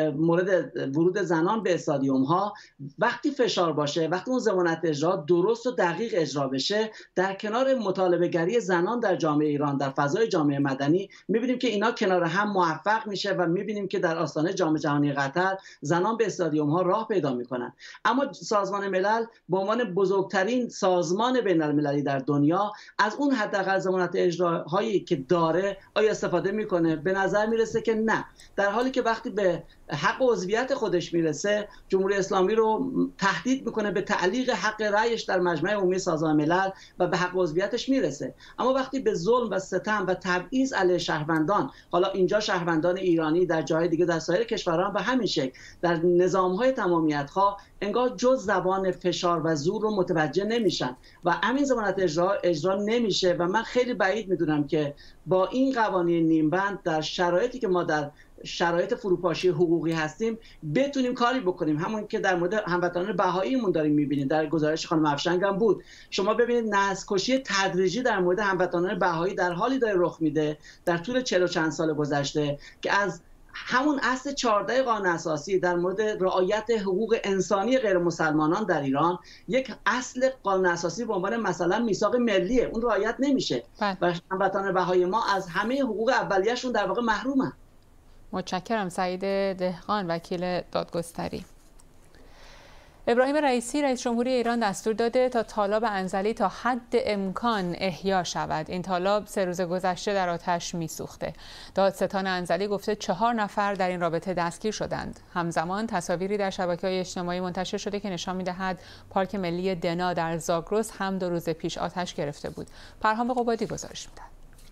مورد ورود زنان به استادیوم ها وقتی فشار باشه، وقتی اون ضمانت اجرا درست و دقیق اجرا بشه، در کنار مطالبه گری زنان در جامعه ایران در فضای جامعه مدنی میبینیم که اینا کنار هم موفق میشه و میبینیم که در آستانه جام جهانی قطر زنان به استادیوم ها راه پیدا میکنن. اما سازمان ملل به عنوان بزرگترین سازمان بین المللی در دنیا از اون حداقل ضمانت اجراهایی که داره آیا استفاده میکنه؟ به نظر میرسه که نه. در حالی که وقتی به حق عضویت خودش میرسه جمهوری اسلامی رو تهدید میکنه به تعلیق حق رأیش در مجمع عمومی سازمان ملل و به حق عضویتش میرسه. اما وقتی به ظلم و ستم و تبعیض علیه شهروندان، حالا اینجا شهروندان ایرانی در جای دیگه در سایر کشورها به همین شکل در نظام‌های تمامیت‌خواه انگار جز زبان فشار و زور رو متوجه نمیشن و همین ضمانت اجرا اجرا نمیشه و من خیلی بعید میدونم که با این قوانین نیمبند در شرایطی که ما در شرایط فروپاشی حقوقی هستیم بتونیم کاری بکنیم. همون که در مورد هموطنان بهاییمون داریم میبینید، در گزارش خانم افشنگ هم بود. شما ببینید نسل‌کشی تدریجی در مورد هموطنان بهایی در حالی داره رخ میده در طول چهل و چند سال گذشته که از همون اصل چهارده قانون اساسی در مورد رعایت حقوق انسانی غیر مسلمانان در ایران یک اصل قانون اساسی به عنوان مثلا میثاق ملیه، اون رعایت نمیشه و هموطنان بهای ما از همه حقوق اولیه‌شون در واقع محرومن. متشکرم. سعید دهقان، وکیل دادگستری. ابراهیم رئیسی رئیس جمهوری ایران دستور داده تا تالاب انزلی تا حد امکان احیا شود. این تالاب سه روز گذشته در آتش میسوخته. دادستان انزلی گفته چهار نفر در این رابطه دستگیر شدند. همزمان تصاویری در شبکه‌های اجتماعی منتشر شده که نشان می‌دهد پارک ملی دنا در زاگرس هم دو روز پیش آتش گرفته بود. پرهام قبادی گزارش می‌دهد.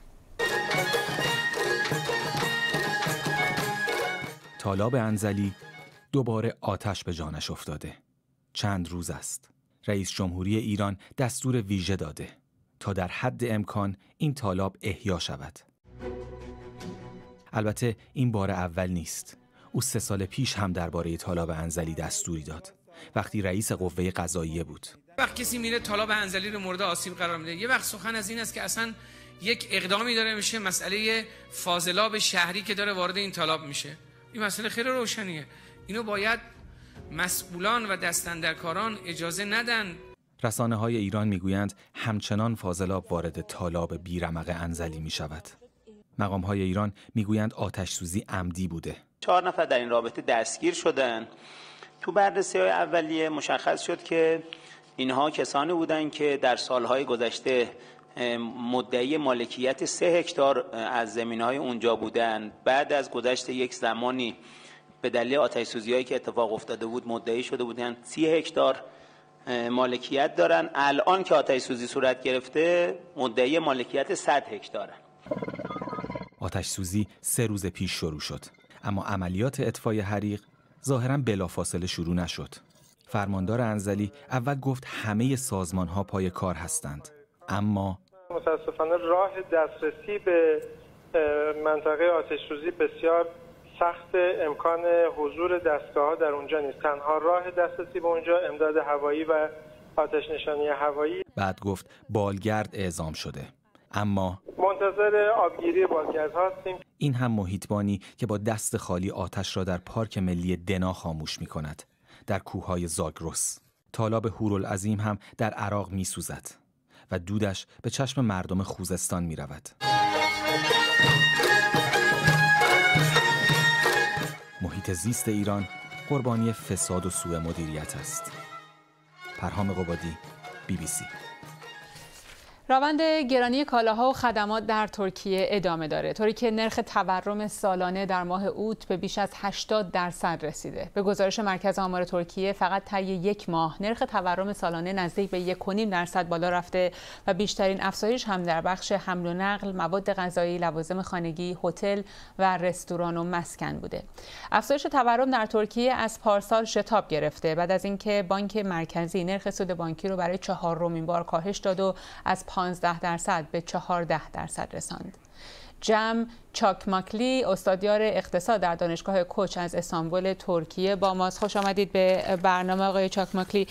تالاب انزلی دوباره آتش به جانش افتاده. چند روز است. رئیس جمهوری ایران دستور ویژه داده تا در حد امکان این تالاب احیا شود. البته این بار اول نیست. او سه سال پیش هم درباره تالاب انزلی دستوری داد. وقتی رئیس قوه قضاییه بود. وقت کسی میره تالاب انزلی رو مورد آسیب قرار میده، یه وقت سخن از این است که اصلا یک اقدامی داره میشه، مسئله فاضلاب شهری که داره وارد این تالاب میشه. این مسئله خیلی روشنیه. اینو باید مسئولان و دستاندرکاران اجازه ندن. رسانه های ایران میگویند همچنان فاضلاب وارد تالاب بیرمق انزلی می شود. مقام های ایران میگویند آتش سوزی عمدی بوده. چهار نفر در این رابطه دستگیر شدن. تو بررسی های اولیه مشخص شد که اینها کسانی بودند که در سالهای گذشته مدعی مالکیت سه هکتار از زمینهای اونجا بودند. بعد از گذشت یک زمانی به دلیل آتش سوزی‌هایی که اتفاق افتاده بود مدعی شده بودند سی هکتار مالکیت دارن. الان که آتش سوزی صورت گرفته مدعی مالکیت صد هکتارن. آتش سوزی سه روز پیش شروع شد، اما عملیات اطفای حریق ظاهراً بلافاصله شروع نشد. فرماندار انزلی اول گفت همه سازمان‌ها پای کار هستند، اما متاسفانه راه دسترسی به منطقه آتش سوزی بسیار سخت، امکان حضور دستگاه‌ها در اونجا نیست. تنها راه دسترسی به اونجا امداد هوایی و آتش نشانی هوایی. بعد گفت بالگرد اعزام شده، اما منتظر آبگیری بالگردها هستیم. این هم محیطبانی که با دست خالی آتش را در پارک ملی دنا خاموش می‌کند، در کوههای زاگرس. تالاب هورالعظیم هم در عراق می‌سوزد و دودش به چشم مردم خوزستان می‌رود. محیط زیست ایران قربانی فساد و سوء مدیریت است. پرهام قبادی، بی بی سی. روند گرانی کالاها و خدمات در ترکیه ادامه داره، طوری که نرخ تورم سالانه در ماه اوت به بیش از هشتاد درصد رسیده. به گزارش مرکز آمار ترکیه فقط طی یک ماه نرخ تورم سالانه نزدیک به یک و نیم درصد بالا رفته و بیشترین افزایش هم در بخش حمل و نقل، مواد غذایی، لوازم خانگی، هتل و رستوران و مسکن بوده. افزایش تورم در ترکیه از پارسال شتاب گرفته بعد از اینکه بانک مرکزی نرخ سود بانکی رو برای چهارمین بار کاهش داد و از پانزده درصد به چهارده درصد رساند. جم چاکماکلی، استادیار اقتصاد در دانشگاه کوچ از استانبول ترکیه با ماست. خوش آمدید به برنامه آقای چاکماکلی.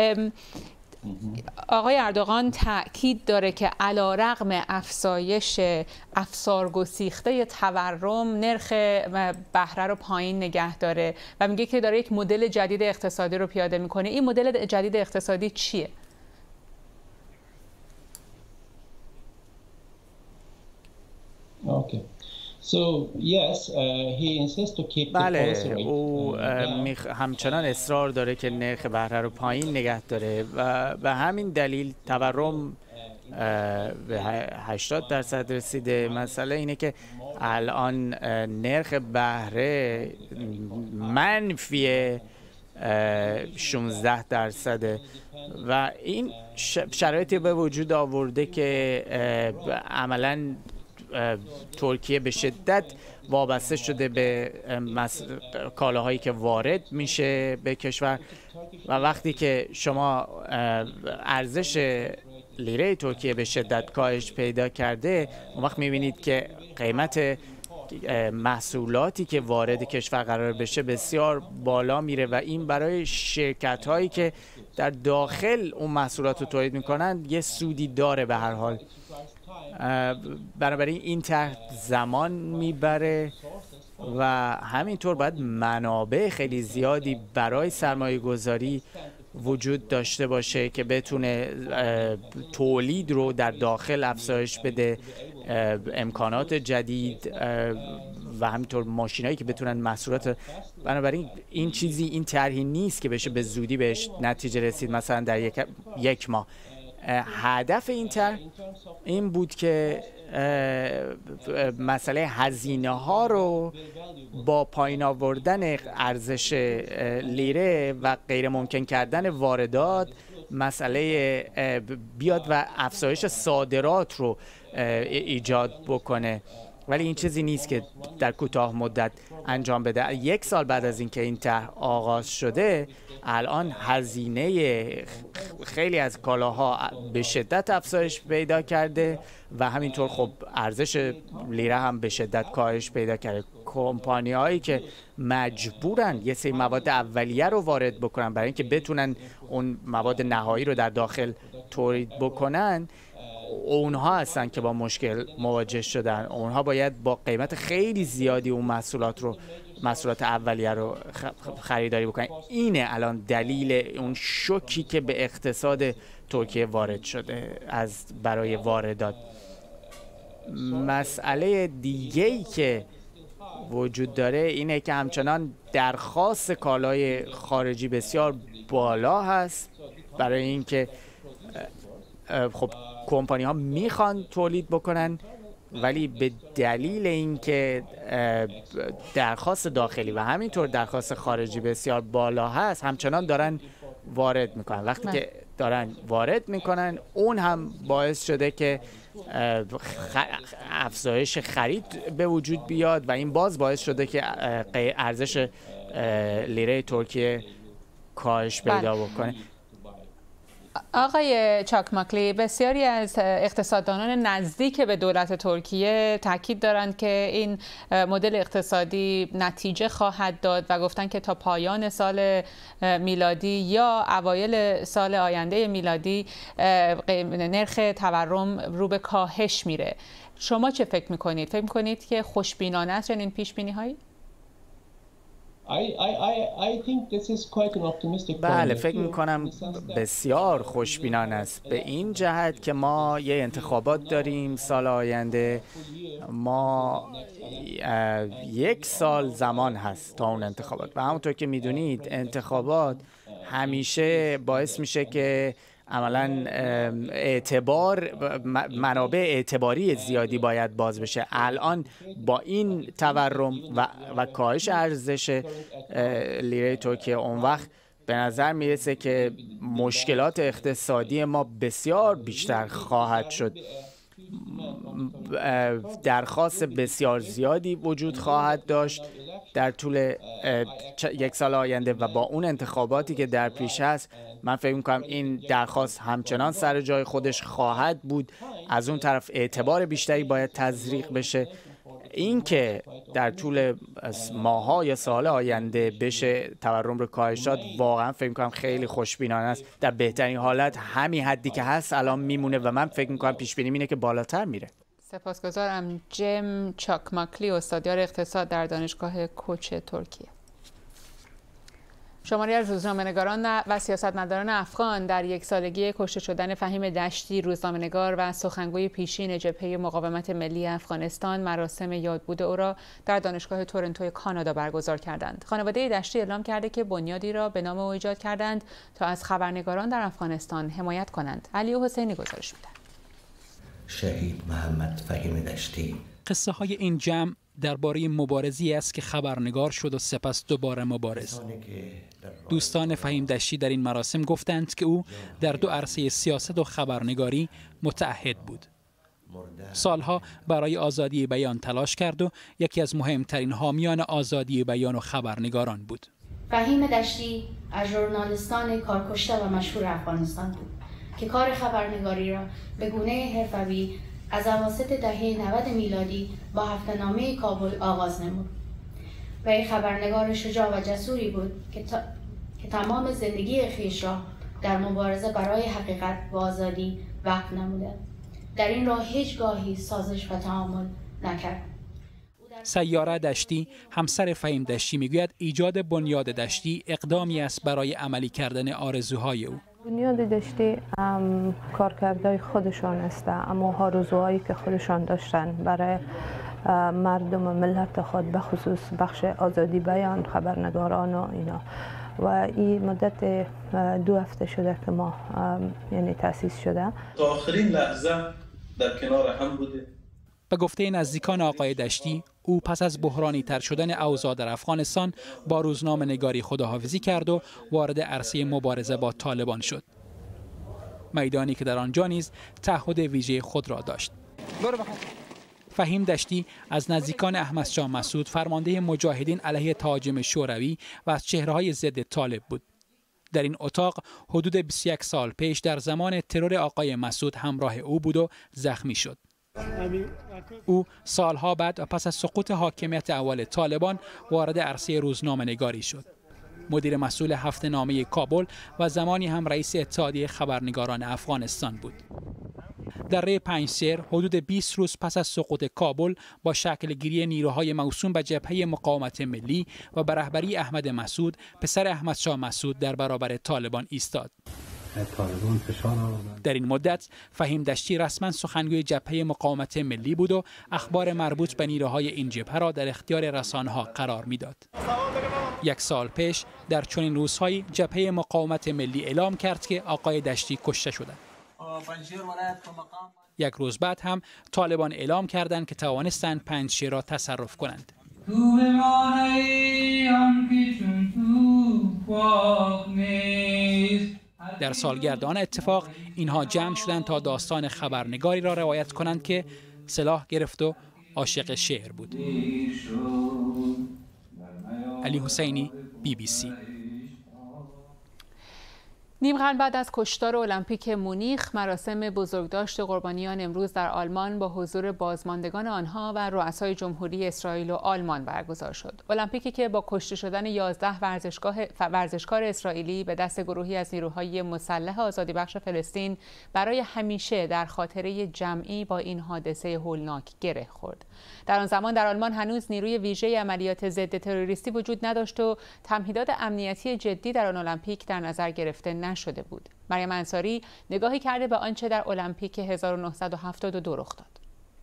آقای اردوغان تأکید داره که علیرغم افزایش افسارگسیخته تورم نرخ بهره رو پایین نگه داره و میگه که داره یک مدل جدید اقتصادی رو پیاده میکنه. این مدل جدید اقتصادی چیه؟ Okay. So yes, uh, he insists to keep the policy بله، rate. او میخ... همچنان اصرار داره که نرخ بهره رو پایین نگه داره و به همین دلیل تورم به هشتاد درصد رسیده. مسئله اینه که الان نرخ بهره منفی شانزده درصده و این شرایطی به وجود آورده که عملاً ترکیه به شدت وابسته شده به کالاهایی که وارد میشه به کشور و وقتی که شما ارزش لیره ترکیه به شدت کاهش پیدا کرده، اون وقت میبینید که قیمت محصولاتی که وارد کشور قرار بشه بسیار بالا میره و این برای شرکت هایی که در داخل اون محصولات رو تولید میکنن یه سودی داره به هر حال. بنابراین این طرح زمان میبره و همینطور باید منابع خیلی زیادی برای سرمایه گذاری وجود داشته باشه که بتونه تولید رو در داخل افزایش بده، امکانات جدید و همینطور ماشینایی که بتونن محصولات. بنابراین این چیزی این طرحی نیست که بشه به زودی بهش نتیجه رسید مثلا در یک, یک ماه. هدف این طرح این بود که مسئله هزینه ها رو با پایین آوردن ارزش لیره و غیر ممکن کردن واردات مسئله بیاد و افزایش صادرات رو ایجاد بکنه، ولی این چیزی نیست که در کوتاه مدت انجام بده. یک سال بعد از اینکه این طرح آغاز شده الان هزینه خیلی از کالاها به شدت افزایش پیدا کرده و همینطور خب ارزش لیره هم به شدت کاهش پیدا کرده. کمپانی هایی که مجبورن یه سری مواد اولیه رو وارد بکنن برای اینکه بتونن اون مواد نهایی رو در داخل تولید بکنن، اونها هستن که با مشکل مواجه شدن. اونها باید با قیمت خیلی زیادی اون محصولات رو محصولات اولیه رو خریداری بکنن. اینه الان دلیل اون شوکی که به اقتصاد ترکیه وارد شده از برای واردات. مسئله دیگه‌ای که وجود داره اینه که همچنان درخواست کالای خارجی بسیار بالا هست برای اینکه خب کمپانی ها میخوان تولید بکنن، ولی به دلیل اینکه درخواست داخلی و همینطور درخواست خارجی بسیار بالا هست همچنان دارن وارد میکنن. وقتی که دارن وارد میکنن اون هم باعث شده که افزایش خرید به وجود بیاد و این باز باعث شده که ارزش لیره ترکیه کاهش پیدا بکنه. آقای چاکماکلی، بسیاری از اقتصاددانان نزدیک به دولت ترکیه تاکید دارند که این مدل اقتصادی نتیجه خواهد داد و گفتن که تا پایان سال میلادی یا اوایل سال آینده میلادی نرخ تورم رو به کاهش میره. شما چه فکر میکنید؟ فکر میکنید که خوشبینانه است چنین پیش بینی هایی؟ بله، فکر میکنم بسیار خوشبینانه است به این جهت که ما یه انتخابات داریم سال آینده. ما یک سال زمان هست تا اون انتخابات و همونطور که میدونید انتخابات همیشه باعث میشه که عملاً اعتبار منابع اعتباری زیادی باید باز بشه. الان با این تورم و, و کاهش ارزش لیره ترکیه اون وقت به نظر میرسه که مشکلات اقتصادی ما بسیار بیشتر خواهد شد. درخواست بسیار زیادی وجود خواهد داشت در طول یک سال آینده و با اون انتخاباتی که در پیش است من فکر می‌کنم این درخواست همچنان سر جای خودش خواهد بود. از اون طرف اعتبار بیشتری باید تزریق بشه. این که در طول ماه‌ها یا سال آینده بشه تورم رو کاهش داد واقعا فکر می‌کنم خیلی خوشبینانه است. در بهترین حالت همین حدی که هست الان میمونه و من فکر می‌کنم پیش بینی اینه که بالاتر میره. سپاسگزارم. جیم چاکماکلی، استادیار اقتصاد در دانشگاه کوچ ترکیه. شماری از روزنامه‌نگاران و سیاستمداران افغان در یک سالگی کشته شدن فهیم دشتی، روزنامه‌نگار و سخنگوی پیشین جبهه مقاومت ملی افغانستان، مراسم یادبود او را در دانشگاه تورنتو کانادا برگزار کردند. خانواده دشتی اعلام کرده که بنیادی را به نام او ایجاد کردند تا از خبرنگاران در افغانستان حمایت کنند. علی حسینی گزارش می‌دهد. شهید محمد فهیم دشتی. قصه های این جمع درباره مبارزی است که خبرنگار شد و سپس دوباره مبارز. دوستان فهیم دشتی در این مراسم گفتند که او در دو عرصه سیاست و خبرنگاری متعهد بود. سالها برای آزادی بیان تلاش کرد و یکی از مهمترین حامیان آزادی بیان و خبرنگاران بود. فهیم دشتی از ژورنالیستان کارکشته و مشهور افغانستان بود که کار خبرنگاری را به گونه حرفه‌ای از اواسط دهه نود میلادی با هفته‌نامه کابل آغاز نمود. و یک خبرنگار شجاع و جسوری بود که, تا... که تمام زندگی خویش را در مبارزه برای حقیقت و آزادی وقف نموده. در این راه هیچگاهی سازش و تعامل نکرد. سیاره دشتی، همسر فهیم دشتی، میگوید ایجاد بنیاد دشتی اقدامی است برای عملی کردن آرزوهای او. بنیاد دشتی کارکردهای خودشان است، اما آرزوهایی که خودشان داشتن برای مردم ملت خود، به خصوص بخش آزادی بیان، خبرنگاران و اینا. و این مدت دو هفته شده که ما یعنی تأسیس شده. تا آخرین لحظه در کنار هم بوده. به گفته نزدیکان آقای دشتی، او پس از بحرانی تر شدن اوضاع در افغانستان با روزنامه نگاری خداحافظی کرد و وارد عرصه مبارزه با طالبان شد. میدانی که در آنجا نیز تعهد ویژه خود را داشت. فهیم دشتی از نزدیکان احمد شاه مسعود، فرمانده مجاهدین علیه تهاجم شوروی و از چهره‌های ضد طالب بود. در این اتاق حدود بیست و یک سال پیش در زمان ترور آقای مسعود همراه او بود و زخمی شد. او سالها بعد و پس از سقوط حاکمیت اول طالبان وارد عرصه روزنامه نگاری شد. مدیر مسئول هفته نامه کابل و زمانی هم رئیس اتحادیه خبرنگاران افغانستان بود. در ره پنجسیر حدود بیست روز پس از سقوط کابل با شکل گیری نیروهای موسوم به جبهه مقاومت ملی و به رهبری احمد مسعود، پسر احمد شاه مسعود، در برابر طالبان ایستاد. در این مدت فهیم دشتی رسما سخنگوی جبهه مقاومت ملی بود و اخبار مربوط به نیروهای این جبهه را در اختیار رسانه‌ها قرار میداد. یک سال پیش در چنین روزهایی جبهه مقاومت ملی اعلام کرد که آقای دشتی کشته شده. یک روز بعد هم طالبان اعلام کردند که توانستند پنجشیر را تصرف کنند. در سالگرد آن اتفاق اینها جمع شدند تا داستان خبرنگاری را روایت کنند که سلاح گرفت و عاشق شعر بود. علی حسینی، بی بی سی. نیم قرن بعد از کشتار المپیک مونیخ، مراسم بزرگداشت قربانیان امروز در آلمان با حضور بازماندگان آنها و رؤسای جمهوری اسرائیل و آلمان برگزار شد. المپیکی که با کشته شدن یازده ورزشگاه ورزشکار اسرائیلی به دست گروهی از نیروهای مسلح آزادی بخش فلسطین برای همیشه در خاطره جمعی با این حادثه هولناک گره خورد. در آن زمان در آلمان هنوز نیروی ویژه عملیات ضد تروریستی وجود نداشت و تمهیدات امنیتی جدی در آن المپیک در نظر گرفته نشده بود. مریم انصاری نگاهی کرده به آنچه در المپیک هزار و نهصد و هفتاد و دو رخ داد.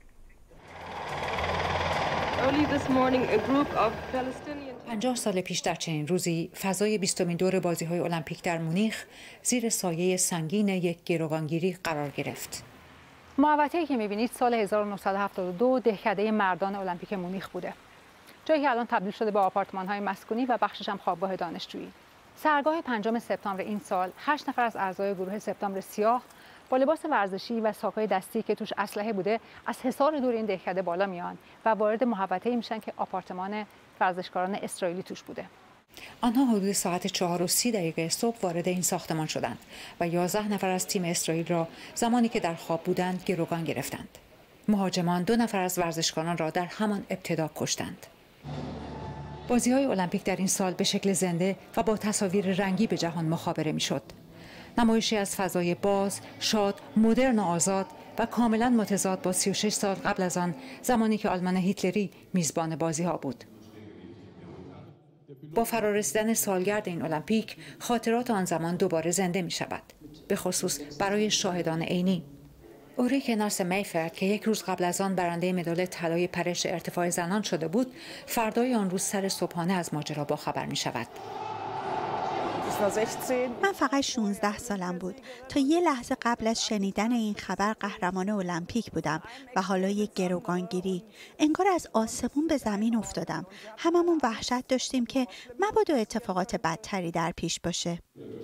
پنجاه سال پیش در چنین روزی فضای بیستمین دور بازی‌های المپیک در مونیخ زیر سایه سنگین یک گروگانگیری قرار گرفت. محوطه‌ای که می‌بینید سال هزار و نهصد و هفتاد و دو دهکده مردان المپیک مونیخ بوده. جایی که الان تبدیل شده به آپارتمان‌های مسکونی و بخشش هم خوابگاه دانشجویی. سرگاه پنجم سپتامبر این سال هشت نفر از اعضای گروه سپتامبر سیاه با لباس ورزشی و ساک‌های دستی که توش اسلحه بوده از حصار دور این دهکده بالا میان و وارد محوطه‌ای میشن که آپارتمان ورزشکاران اسرائیلی توش بوده. آنها حدود ساعت چهار و سی دقیقه صبح وارد این ساختمان شدند و یازده نفر از تیم اسرائیل را زمانی که در خواب بودند گروگان گرفتند. مهاجمان دو نفر از ورزشکاران را در همان ابتدا کشتند. بازی‌های المپیک در این سال به شکل زنده و با تصاویر رنگی به جهان مخابره می‌شد. نمایشی از فضای باز، شاد، مدرن و آزاد و کاملا متضاد با سی و شش سال قبل از آن، زمانی که آلمان هیتلری میزبان بازی‌ها بود. با فرارسیدن سالگرد این المپیک، خاطرات آن زمان دوباره زنده می‌شود، به خصوص برای شاهدان عینی. اوریکه نارس میفرد که یک روز قبل از آن برنده مدال طلای پرش ارتفاع زنان شده بود، فردای آن روز سر صبحانه از ماجرا باخبر می شود. من فقط شانزده سالم بود. تا یه لحظه قبل از شنیدن این خبر قهرمان المپیک بودم و حالا یک گروگانگیری. انگار از آسمون به زمین افتادم. هممون وحشت داشتیم که مبادا اتفاقات بدتری در پیش باشه.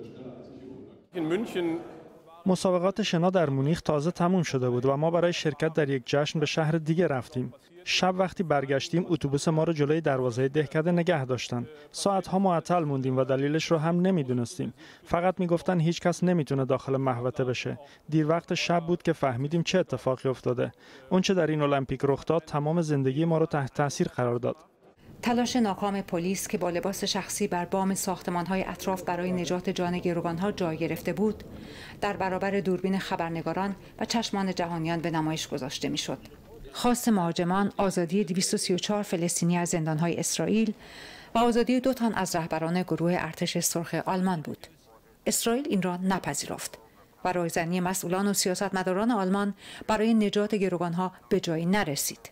مسابقات شنا در مونیخ تازه تموم شده بود و ما برای شرکت در یک جشن به شهر دیگه رفتیم. شب وقتی برگشتیم اتوبوس ما رو جلوی دروازه دهکده نگه داشتن. ساعت‌ها معطل موندیم و دلیلش رو هم نمیدونستیم. فقط میگفتن هیچ کس نمیتونه داخل محوطه بشه. دیر وقت شب بود که فهمیدیم چه اتفاقی افتاده. اون چه در این المپیک رخ داد تمام زندگی ما رو تحت تاثیر قرار داد. تلاش ناکام پلیس که با لباس شخصی بر بام ساختمان‌های اطراف برای نجات جان گروگان‌ها جای گرفته بود، در برابر دوربین خبرنگاران و چشمان جهانیان به نمایش گذاشته می‌شد. خواست مهاجمان آزادی دویست و سی و چهار فلسطینی از زندان‌های اسرائیل و آزادی دو تن از رهبران گروه ارتش سرخ آلمان بود. اسرائیل این را نپذیرفت و رایزنی مسئولان و سیاستمداران آلمان برای نجات گروگان‌ها به جایی نرسید.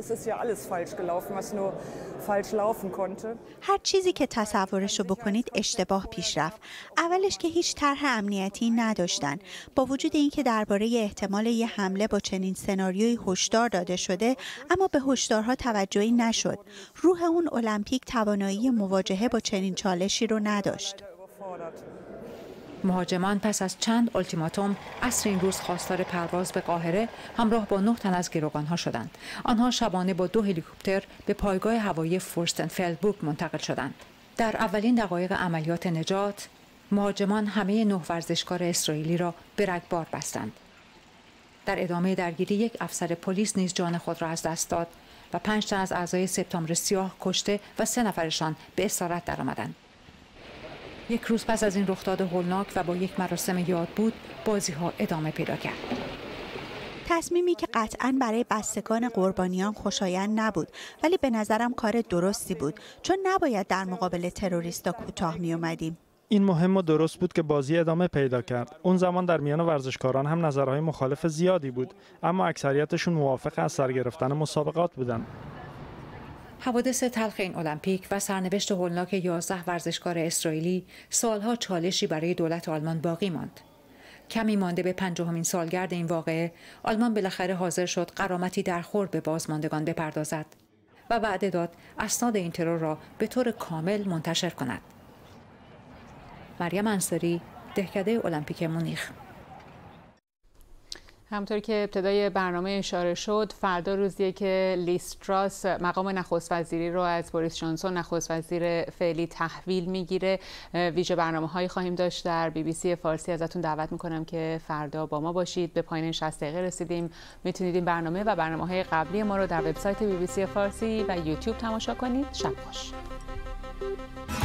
هر چیزی که تصورش رو بکنید اشتباه پیش رفت. اولش که هیچ طرح امنیتی نداشتن. با وجود اینکه درباره احتمال یه حمله با چنین سناریویی هشدار داده شده، اما به هشدارها توجهی نشد. روح اون المپیک توانایی مواجهه با چنین چالشی رو نداشت. مهاجمان پس از چند التیماتوم عصر این روز خواستار پرواز به قاهره همراه با نه تن از گروگان‌ها شدند. آنها شبانه با دو هلیکوپتر به پایگاه هوایی فورستنفلدبورگ منتقل شدند. در اولین دقایق عملیات نجات، مهاجمان همه نه ورزشکار اسرائیلی را به رگبار بستند. در ادامه درگیری یک افسر پلیس نیز جان خود را از دست داد و پنج تن از اعضای سپتامبر سیاه کشته و سه نفرشان به اسارت درآمدند. یک روز پس از این رخداد هولناک و با یک مراسم یاد بود، بازی ها ادامه پیدا کرد. تصمیمی که قطعاً برای بستگان قربانیان خوشایند نبود، ولی به نظرم کار درستی بود، چون نباید در مقابل تروریستا کوتاه می اومدیم. این مهم و درست بود که بازی ادامه پیدا کرد. اون زمان در میان ورزشکاران هم نظرهای مخالف زیادی بود، اما اکثریتشون موافق از سر گرفتن مسابقات بودن. حوادث تلخ این المپیک و سرنوشت هولناک یازده ورزشکار اسرائیلی سالها چالشی برای دولت آلمان باقی ماند. کمی مانده به پنجاهمین سالگرد این واقعه، آلمان بالاخره حاضر شد غرامتی درخور به بازماندگان بپردازد و وعده داد اسناد این ترور را به طور کامل منتشر کند. مریم انصاری، دهکده المپیک مونیخ. همونطور که ابتدای برنامه اشاره شد، فردا روزیه که لیز تراس مقام نخست وزیری رو از بوریس جانسون نخست وزیر فعلی تحویل میگیره. ویژه برنامه‌هایی خواهیم داشت در بی بی سی فارسی. ازتون دعوت میکنم که فردا با ما باشید. به پایان شصت دقیقه رسیدیم. میتونید این برنامه و برنامه‌های قبلی ما رو در وبسایت بی بی سی فارسی و یوتیوب تماشا کنید. شب خوش.